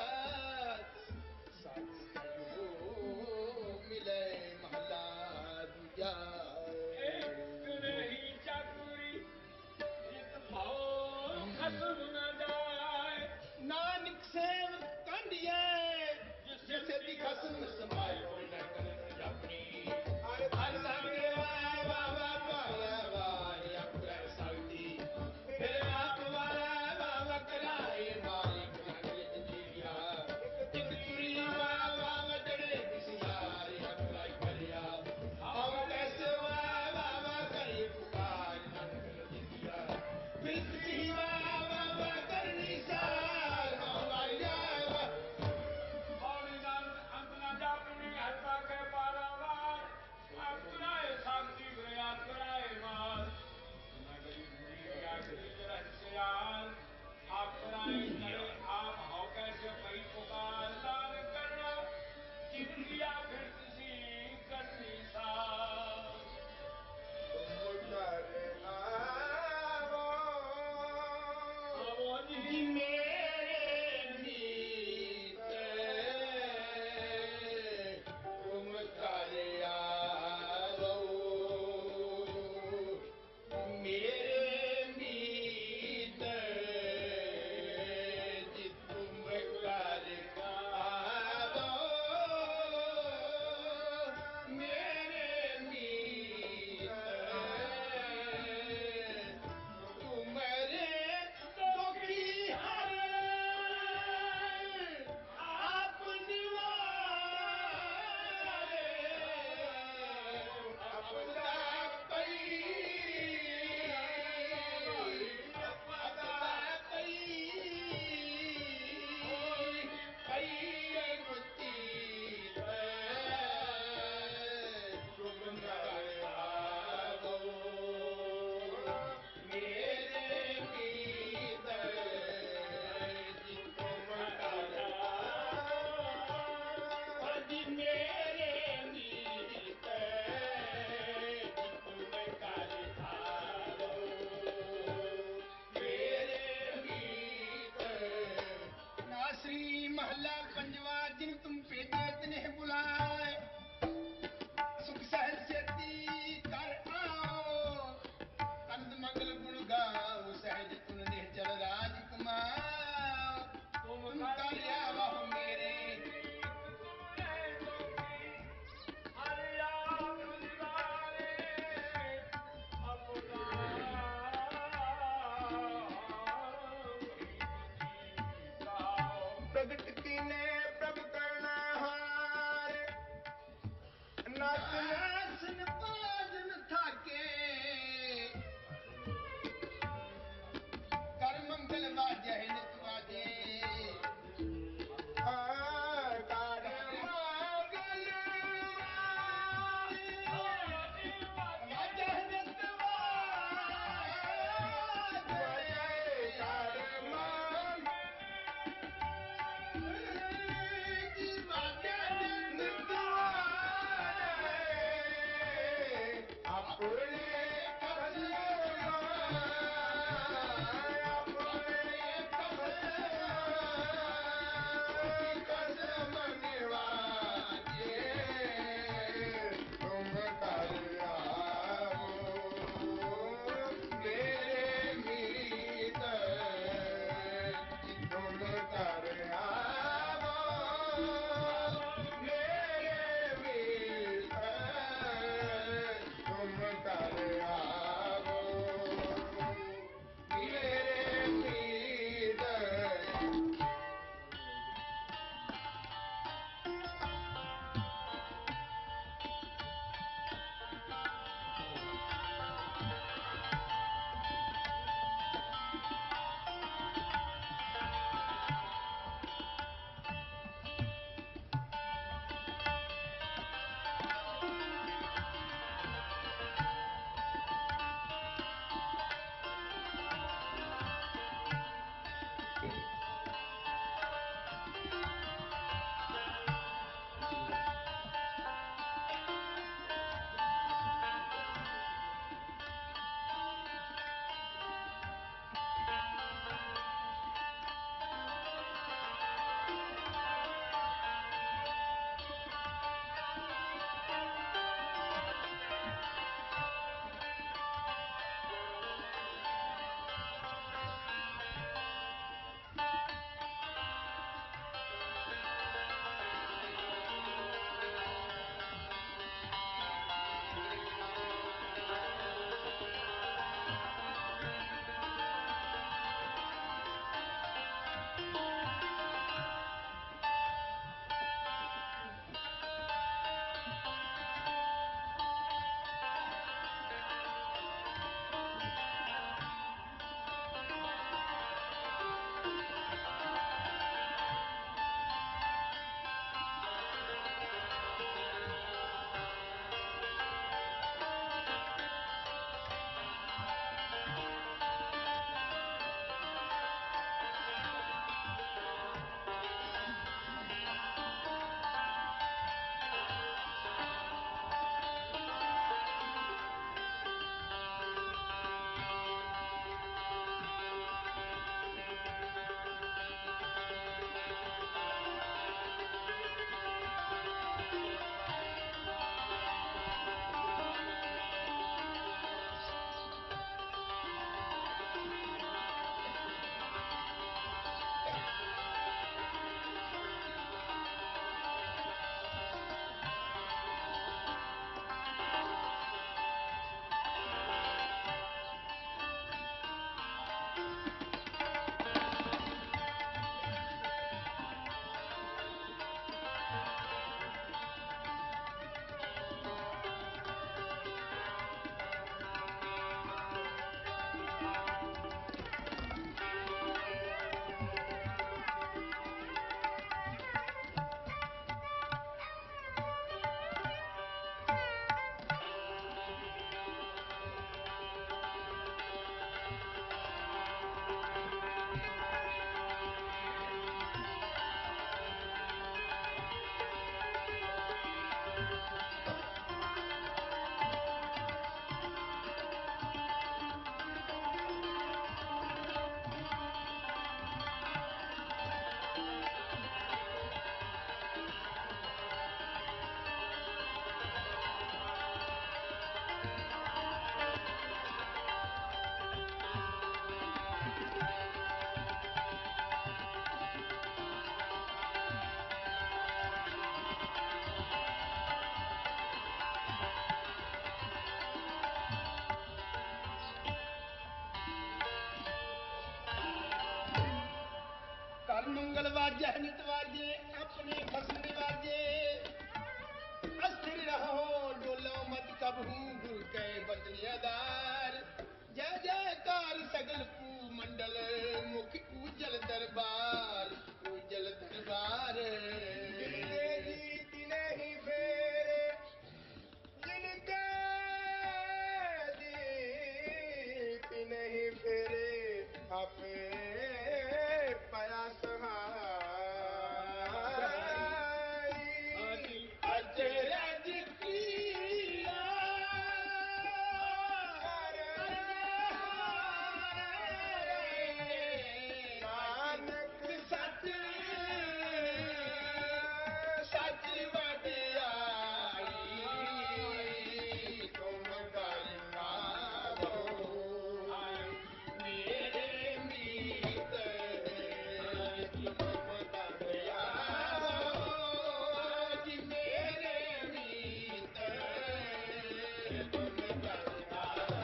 Speaker 3: ਸਤਿਗੁਰੂ ਮਿਲੇ ਮਹੱਲਾ ਦੂਜਾ
Speaker 2: ਇੱਕ ਨਹੀਂ ਚਾਕਰੀ ਜਿਤ ਭਾਉ ਖਸਮ ਨਾ ਜਾਏ
Speaker 3: ਨਾਨਕ ਸੇਵ ਕੰਢੀਏ ਜਿਸੇ ਦੀ ਖਸਮ ਸਮਾਏ ਕੋਈ ਨਾ ਕਰੇ ਆਪਣੀ ਹਰ ਹਰ ਸੰਗੇ ਵਾਹ ਵਾਹ ਵਾਹ ਵਾਹ ਆਪਣਾ ਸਾਡੀ ਫਿਰ ਆਪ ਵਾਲਾ ਵਾਹ ਕਰਾਏ ਮਾਲਿਕ ਨਗਰ ਜੀਆ ਇੱਕ ਤੁਰੀ ਵਾਹ ਵਾਹ ਜੜੇ ਕਿਸਿਆਰ ਆਪਣਾ ਕਰਿਆ ਆਉ ਕੈਸੇ ਵਾਹ ਵਾਹ ਕਰੀ ਪੁਕਾਰ ਨਗਰ ਜੀਆ ਫਿਰ ਤੁਸੀਂ ਵਾਹ ਵਾਹ ਕਰਨੀ ਸਾਰ ਵਾਇਆ
Speaker 2: ਹੌਲੀ ਨਾਲ ਅੰਤ ਨਾ ਜਾਪਣੀ ਹੱਥਾ ਕੇ ਪਾਰਾਵਾਰ ਆਪਣਾ ਸਾਖੀ ਗਿਆ ਕਰਾਏ ਮਾਰ ਨਗਰੀ ਬੁਰੀ ਗਿਆ ਕਰੀ ਰਹਿਸਿਆਰ ਆਪਣਾ ਕਰੇ ਆਪ ਹੋ ਕੈਸੇ ਪਈ ਪੁਕਾਰ ਲਾਲ ਕਰਨਾ ਜਿੰਦਗੀ ਫਿਰ ਤੁਸੀਂ ਕਰਨੀ ਸਾਰ ਆਵੋ ਜੀ
Speaker 3: ਮੇਰੇ ਮੀਤ ਤੁਮ ਕਰ ਆਵੋ ਮੇਰੇ ਮੀਤ ਜੀ ਤੁਮ ਕਰ ਆਵੋ ਮੇਰੇ ਮੀਤ ਤੁਮਰੇ ਦੁਖੀ ਹਰ ਆਪ ਨਿਵਾਰੇ ਆਪਦਾ ਪਈ ਗੁੱਤੀ ਤੁਮ ਕਰ ਆਵੋ ਮੇਰੇ ਮੀਤ ਜੀ ਤੁਮ ਕਰ ਆਵੋ ਜੀ ਮੇਰੇ ਮੀਤ ਜੀ ਤੁਮ ਕਰ ਆਵੋ ਮੇਰੇ ਮੀਤ ਨਾ ਸ੍ਰੀ ਮਹੱਲਾ ਪੰਜਵਾ ਜਿਨ ਤੁਮ ਭੇਜੇ ਤਿਨਹਿ ਬੁਲਾਏ ਸੁਖ ਸਹਿਜ ਛੇਤੀ ਕਰ ਆਓ ਤਨਦ ਮੰਗਲ ਗੁਣ ਗਾਓ ਸਹਿਜ ਤੁਨ ਨਿਹਚਲ ਰਾਜ ਕਮਾਓ ਤੁਮ ਕਰ ਆਵੋ ਮੇਰੇ
Speaker 2: ਤੁਮਰੇ ਦੁਖੀ ਹਰ ਆਪ ਨਿਵਾਰੇ ਆਪਣਾ
Speaker 3: ਪ੍ਰਗਟ ਕੀਨੇ ਪ੍ਰਭ ਕਰਨਾ ਹਾਰ ਨਾਸਨ ਪਾਜਨ ਥਾਕੇ ਕਰ ਮੰਗਲ ਵਾਜੈ ਨਿਤ ਵਾਜੇ ਕਰ ਮੰਗਲ ਵਾਜੈ ਨਿਤ ਵਾਜੇ ਕਰ ਮੰਗਲ ਜੀ ਵਾਜੈ ਨਿਤ ਵਾਜੇ ਮੰਗਲ ਵਾਜੈ ਨਿਤ ਵਾਜੇ ਆਪਣੇ ਖਸਮ ਨਿਵਾਜੇ ਅਸਥਿਰ ਰਹੋ ਡੋਲੋ ਮਤ ਕਬਹੂ ਗੁਰ ਕੇ ਬਚਨ ਆਧਾਰ ਜੈ ਜੈਕਾਰ ਸਗਲ ਪੂ ਮੰਡਲ ਮੁਖ ਉਜਲ ਦਰਬਾਰ
Speaker 1: ਜਿਨੇ ਜੀਤ ਨਹੀਂ ਫੇਰੇ ਜਿਨਕੇ ਜੀਤ ਨਹੀਂ ਫੇਰੇ ਆਪੇ ਪਾਇਆ ਸਹਾਈ ਅਚਰਜ ਕੀਆ ਨਾਨਕ ਸੱਚ ਸੱਚ ਵਡਿਆਈ ਤੁਮ ਕਰਨਾ ਹੋ ਮੇਰੇ ਮੀਤ ਤੁਮ ਕਰਨਾ ਜੀ ਮੇਰੇ ਮੀਤ ਤੁਮ ਕਰਨਾ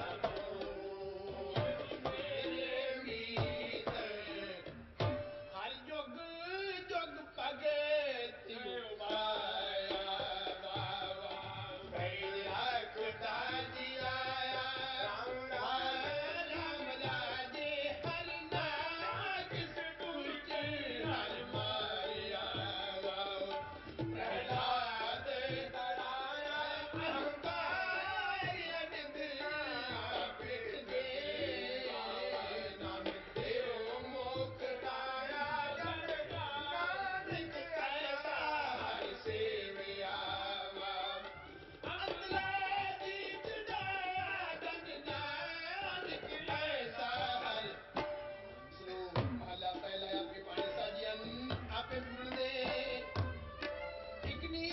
Speaker 1: ਮੇਰੇ ਮੀਤ ਹਰ ਜੁਗ ਜੁਗ ਭਗਤ ਪਾਇਆ ਬਾਬਾ ਭੈਇਆ ਖੁਦਾ ਜੀ ਆਇਆ ਰਾਮ ਲਾਜੇ ਹਰ ਨਾਮ ਪੁਰਚ ਹਰ ਮਾਰਿਆ ਬਾਬਾ ਪ੍ਰਹਲਾਦ ਤਰਾਇਆ ਅਹੰਕਾਰ ਅਨੰਦ ਆਪੇ ਦੇ ਨਾਨਕ ਤੇਰੋ ਮੁਖ ਦਾਇਆ ਜਨ ਨਾਨਕ ਐਸਾ ਹਰਿ ਸੇਵਿਆ ਅੰਤਲੇ ਜੀਤ ਦਾਇਆ ਜਨ ਨਾਨਕ ਐਸਾ ਹਰਿ ਸੋ ਮਹਲਾ ਪਹਿਲਾ ਆਪੇ ਪਾਣੀ ਸਾਜੀਆਂ ਆਪੇ ਪੂਰਨ ਦੇ ਇਕਨੀ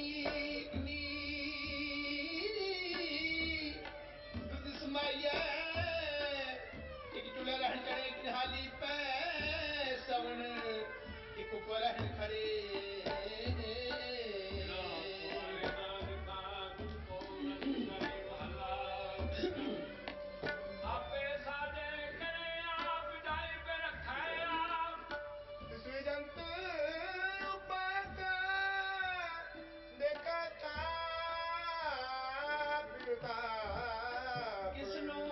Speaker 1: ਦੁੱਧ ਸਮਾਈਐ ਇੱਕ ਚੁਲਾ ਰਹਿਣ ਚੜੇ ਇੱਕ ਹਾਲੀ ਪੈ ਸਵਣ ਇੱਕ ਉੱਪਰ ਰਹਿਣ ਖੜੇ
Speaker 2: ਆਪੇ ਸਾਜੇ ਕਰੇ ਆਪ ਜਾਈ ਪੇ ਰੱਖੈ ਆਪ
Speaker 1: ਸ੍ਰੀਜੰਤ ਉਪਾਕ ਦੇਖਾ ਤਾ ਪਿਤਾ
Speaker 3: ਕਿਸਨੂੰ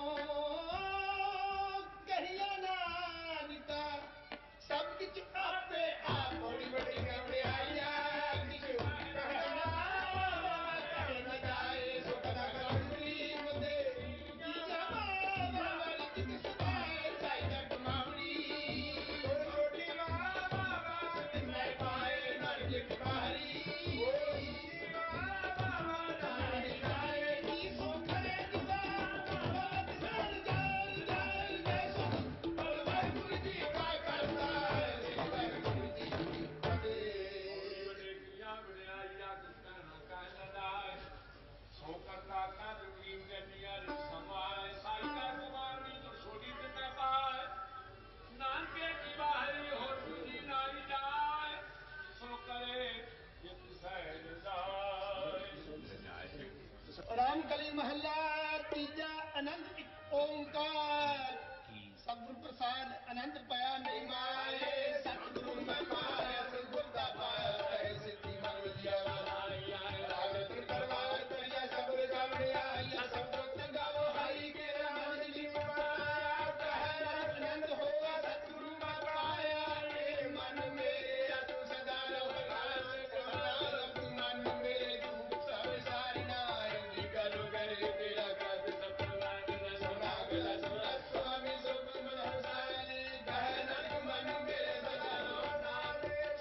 Speaker 3: ਕਹੀਆ ਨਾਨਕਾ ਸਭ ਕਿਛ ਆਪੇ ਆਪ
Speaker 1: ਬੜੀ ਬੜੀ ਵਡਿਆਈਆ ਕਿਛ ਕਹਿਣਾ ਕਹਿ ਨਾ ਜਾਏ ਸੋ ਕਦਾ ਕਰੀ ਮੁਦੇ
Speaker 3: ਜੀਜਾ ਬਾਬਾ ਵਾਲੀ ਜਿਤ ਸਦਾਏ ਸਾਈ ਦਾ ਕਮਾਵੜੀ
Speaker 1: ਛੋਟੀ ਮਾਂ ਬਾਬਾ ਮੈਂ ਪਾਏ ਨਰ ਜਿਤ ਬਾਹਰੀ ਓਈ ਬਾਬਾ ਨਾਹੀ ਜਾਏ
Speaker 3: ਕੀ ਸੋ ਖਰੇ ਦਿਵਾ ਬਾਤ ਸਰ ਜਾਲ ਜਾਲ ਜੈ ਸੋ
Speaker 1: ਵਾਹਿਗੁਰੂ ਜੀ ਕਾ ਖਾਲਸਾ ਵਾਹਿਗੁਰੂ ਜੀ ਕੀ ਫਤਿਹ
Speaker 2: ਵਡੇਕੀਆਂ ਵਡਿਆਈਆਂ ਕਿਸ ਨਾ ਕਹਿ ਲਾਇ ਸੋ ਕਰਤਾ ਕਦ ਕੀਮ ਜੰਨੀਆਂ ਰਿ ਸਮਾਏ ਸਾਈਕਾ ਕੁਮਾਰਨੀ ਤੋਂ ਛੋਟੀ ਤੇ ਮੈਂ ਪਾਏ ਨਾਨਕੇ ਕੀ ਬਾਹਰੀ ਹੋ ਤੁਜੀ ਨਾਈ ਜਾਏ ਸੋ ਕਰੇ ਜਿਤ ਸਹਿਜ ਜਾਏ
Speaker 3: ਰਾਮ ਕਲੀ ਮਹੱਲਾ ਤੀਜਾ ਆਨੰਦ ਇੱਕ ਓੰਕਾਰ ਸਤਿਗੁਰ ਪ੍ਰਸਾਦ ਆਨੰਦ ਪਾਇਆ ਮੇਰੀ ਮਾਏ
Speaker 1: ਸਤਿਗੁਰੂ ਮੈਂ ਪਾਇਆ ਸਤਿਗੁਰ ਦਾ ਪਾਇਆ ਸਹਿ ਸਿੱਧੀ ਮਨ ਵਜਿਆ ਵਾਇਆ ਰਾਗ ਤਿਰ ਦਰਬਾਰ ਕਰਿਆ ਸ਼ਬਦ ਗਾਵੜਿਆ ਆਇਆ ਸ਼ਬਦ ਗਾਵੋ ਹਾਈ ਕੇ ਮਨ ਜੀ ਪਾਇਆ ਕਹਿ ਆਨੰਦ ਹੋਆ ਸਤਿਗੁਰੂ ਮੈਂ ਪਾਇਆ ਏ ਮਨ ਮੇਰੇ ਤੂੰ ਸਦਾ ਰਹੇਗਾ ਤੂੰ ਮਨ ਮੇਰੇ ਤੂੰ ਸਭ ਸਾਰਿਨਾ ਜੀ ਕਰੋ ਕਰੇ ਤੇਰਾ ਕਦ ਸਤਿਵਾਨ ਸੁਨਾ ਗਲਾ ਸੁਨਾ ਸੁਆਮੀ ਸੁਖ ਮਨ ਹਸਾਲੇ ਕਹਿ ਨਾਨਕ ਮਨ ਮੇਰੇ ਸਦਾ ਰੋਣਾ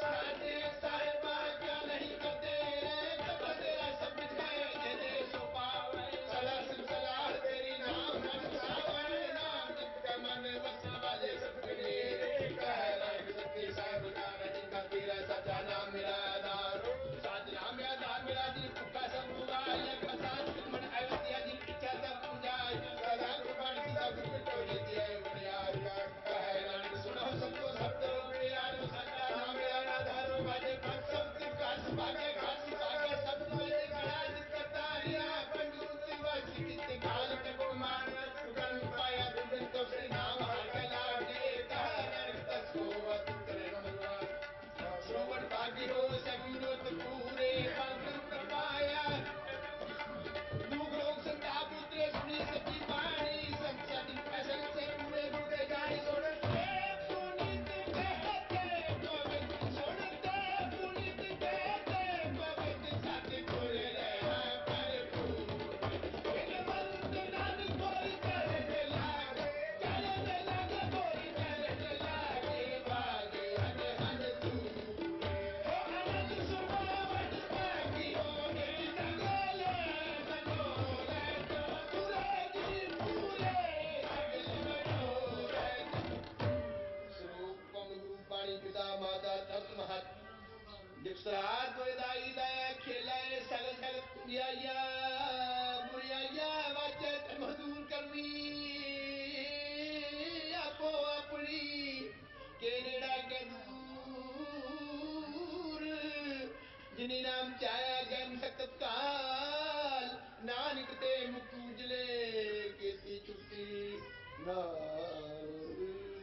Speaker 3: ਨਾਮ ਚਾਇਆ ਜਨ ਸਕਤ ਕਾਲ ਨਾਨਕ ਤੇ ਮੁਖ ਉਜਲੇ ਕੀਤੀ ਚੁੱਕੀ ਨਾਮ।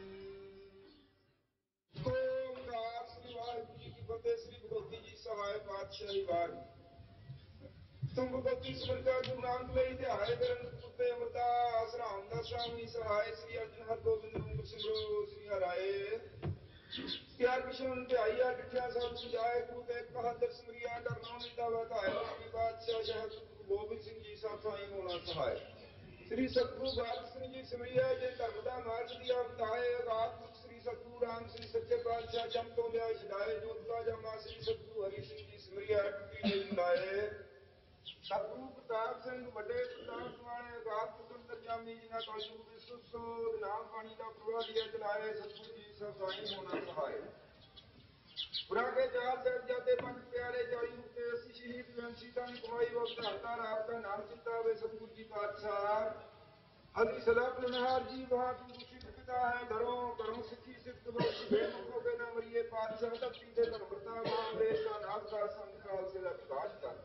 Speaker 1: ਓਮਕਾਰ ਸ੍ਰੀ ਵਾਹਿਗੁਰੂ ਜੀ ਕੀ ਫਤਿਹ। ਸ੍ਰੀ ਭਗਵਤੀ ਜੀ ਸਹਾਇ ਪਾਤਸ਼ਾਹੀ ਵਾਰ ਤੁਮ ਭਗਵਤੀ ਸਮਰਥਾ ਗੁਰੂ ਨਾਨਕ ਲਈ ਧਿਆਏ ਕਰਨ ਪੁੱਤੇ ਅਮਰਦਾਸ ਰਾਮ ਦਾ ਸਵਾਮੀ ਸਹਾਇ ਸ੍ਰੀ ਅਰਜਨ ਹਰਗੋਬਿੰਦ ਨੂੰ ਸਿਮਰੋ ਸ੍ਰੀ ਹਰਾਏ। ਪਿਆਰ ਕਿਸ਼ਨ ਧਿਆਈ ਆ ਡਿਠਿਆ ਸਭ ਸੁਝਾਏ ਗੁਰੂ ਤੇ ਕਹੰਦਰ ਸਮਰੀਆ ਡਰਨੋ ਨਿੰਦਾ ਵਤਾਏ ਸ੍ਰੀ ਬਾਦਸ਼ਾਹ ਸ਼ਹਿਰ ਗੋਬਿੰਦ ਸਿੰਘ ਜੀ ਸਾਥਾਈ ਹੋਣਾ ਸਹਾਇ। ਸ੍ਰੀ ਸਤਿਗੁਰੂ ਬਾਦ ਸਿੰਘ ਜੀ ਸਿਮਰਿਆ ਜੇ ਧਰਮ ਦਾ ਮਾਰਗ ਦੀਆ ਬਤਾਏ ਅਗਾਧ ਮੁਖ ਸ੍ਰੀ ਸਤਿਗੁਰੂ ਰਾਮ ਸ੍ਰੀ ਸੱਚੇ ਪਾਤਸ਼ਾਹ ਜਮ ਤੋਂ ਲਿਆ ਛਡਾਏ ਜੋਤ ਦਾ ਜਮਾ ਸ੍ਰੀ ਸਤਿਗੁਰੂ ਹਰੀ ਸਿੰਘ ਜੀ ਸਿਮਰਿਆ ਟੁੱਟੀ ਨਹੀਂ ਮੁਲਾਏ। ਸਤਿਗੁਰੂ ਪ੍ਰਤਾਪ ਸਿੰਘ ਵੱਡੇ ਪ੍ਰਤਾਪ ਵਾਲੇ ਅਗਾਧ ਮੁਖ ਅੰਤਰਜਾਮੀ ਜਿਨ੍ਹਾਂ ਕਲਯੁਗ ਵਿਸਵ ਸੋਧ ਨਾਮ ਬਾਣੀ ਦਾ ਪ੍ਰਵਾਹ ਲਿਆ ਚਲਾਏ ਸਤਿਗੁਰੂ ਜੀ ਸਹਾਈ ਹੋਣਾ ਸਹਾਇ। ਪੁਰਾ ਕੇ ਚਾਰ ਸਾਹਿਬਜ਼ਾਦੇ ਪੰਜ ਪਿਆਰੇ 40 ਮੁਕਤੇ 80 ਸ਼ਹੀਦ ਬੇਨ ਸੀਤਾ ਨੇ ਕਮਾਈ ਵਕਤ ਹਰਤਾ ਰਾਤ ਦਾ ਨਾਮ ਚਿੰਤਾ ਵੇ ਸਤਿਗੁਰੂ ਜੀ ਪਾਤਸ਼ਾਹ ਹਰੀ ਸਦਾ ਪ੍ਰਨਹਾਰ ਜੀ ਵਹਾਂ ਤੂੰ ਦੁਸ਼ਿਤ ਪਿਤਾ ਹੈ ਘਰੋਂ ਸਿੱਖੀ ਸਿੱਖ ਬਖਸ਼ ਬੇਮੁਖੋ ਕੇ ਨਾ ਮਰੀਏ ਪਾਤਸ਼ਾਹ ਧਰਤੀ ਤੇ ਧਰਮਤਾ ਮਾਨ ਦੇਸ਼ ਦਾ ਨਾਥ ਕਰ ਸੰਤ ਖਾਲਸੇ ਦਾ ਵਿਕਾਸ ਕਰ।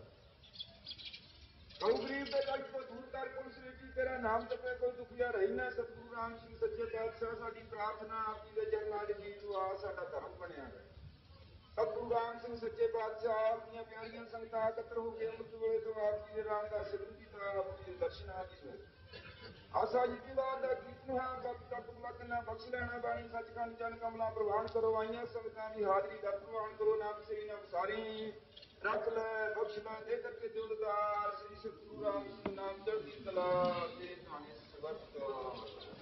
Speaker 1: ਕਉ ਗਰੀਬ ਦੇ ਕਸ਼ਟ ਤੋਂ ਦੂਰ ਕਰ ਕੋਈ ਸ੍ਰਿਸ਼ਟੀ ਤੇਰਾ ਨਾਮ ਜਪੇ ਕੋਈ ਦੁਖੀਆ ਰਹੀ ਨਾ। ਸਤਿਗੁਰੂ ਰਾਮ ਸਿੰਘ ਸੱਚੇ ਪਾਤਸ਼ਾਹ ਸਾਡੀ ਪ੍ਰਾਰਥਨਾ ਆਪ ਜੀ ਦੇ ਚਰਨਾਂ 'ਚ ਜੀਤ ਨੂੰ ਆ ਸਾਡਾ ਧਰਮ ਬਣਿਆ ਰਹੇ। ਸਤਿਗੁਰੂ ਰਾਮ ਸਿੰਘ ਸੱਚੇ ਪਾਤਸ਼ਾਹ ਆਪਣੀਆਂ ਪਿਆਰੀਆਂ ਸੰਗਤਾਂ ਇਕੱਤਰ ਹੋ ਕੇ ਅੰਮ੍ਰਿਤ ਵੇਲੇ ਤੋਂ ਆਪ ਜੀ ਦੇ ਰਾਮ ਦਾ ਸਿਮਰਨ ਕੀਤਾ ਆਪ ਜੀ ਦੇ ਦਰਸ਼ਨ ਆਦਿ ਹੋਏ। ਆਸਾ ਜੀ ਦੀ ਬਾਤ ਦਾ ਕੀਰਤਨ ਹੈ ਵਕਤ ਤੱਕ ਮਤ ਨਾ ਬਖਸ਼ ਲੈਣਾ ਬਾਣੀ ਸੱਚਖੰਡ ਜਨ ਕਮਲਾ ਪ੍ਰਵਾਨ ਕਰੋ ਆਈਆਂ ਸੰਗਤਾਂ ਦੀ ਹਾਜ਼ਰੀ ਦਾ ਪ੍ਰਵਾਨ ਕਰੋ ਨਾਮ ਸ੍ਰੀ ਨਾਮ ਸਾਰੀ ਰੱਖ ਲੈ ਬਖਸ਼ ਲੈ ਦੇ ਕਰਕੇ ਦਿਉੜਦਾਰ ਸ੍ਰੀ ਸਤਿਗੁਰੂ ਰਾਮ ਸਿੰਘ ਨਾਮ ਚੜ੍ਹਦੀ ਕਲਾ ਦੇ ਧਾਨੇ ਸਵਰਤ।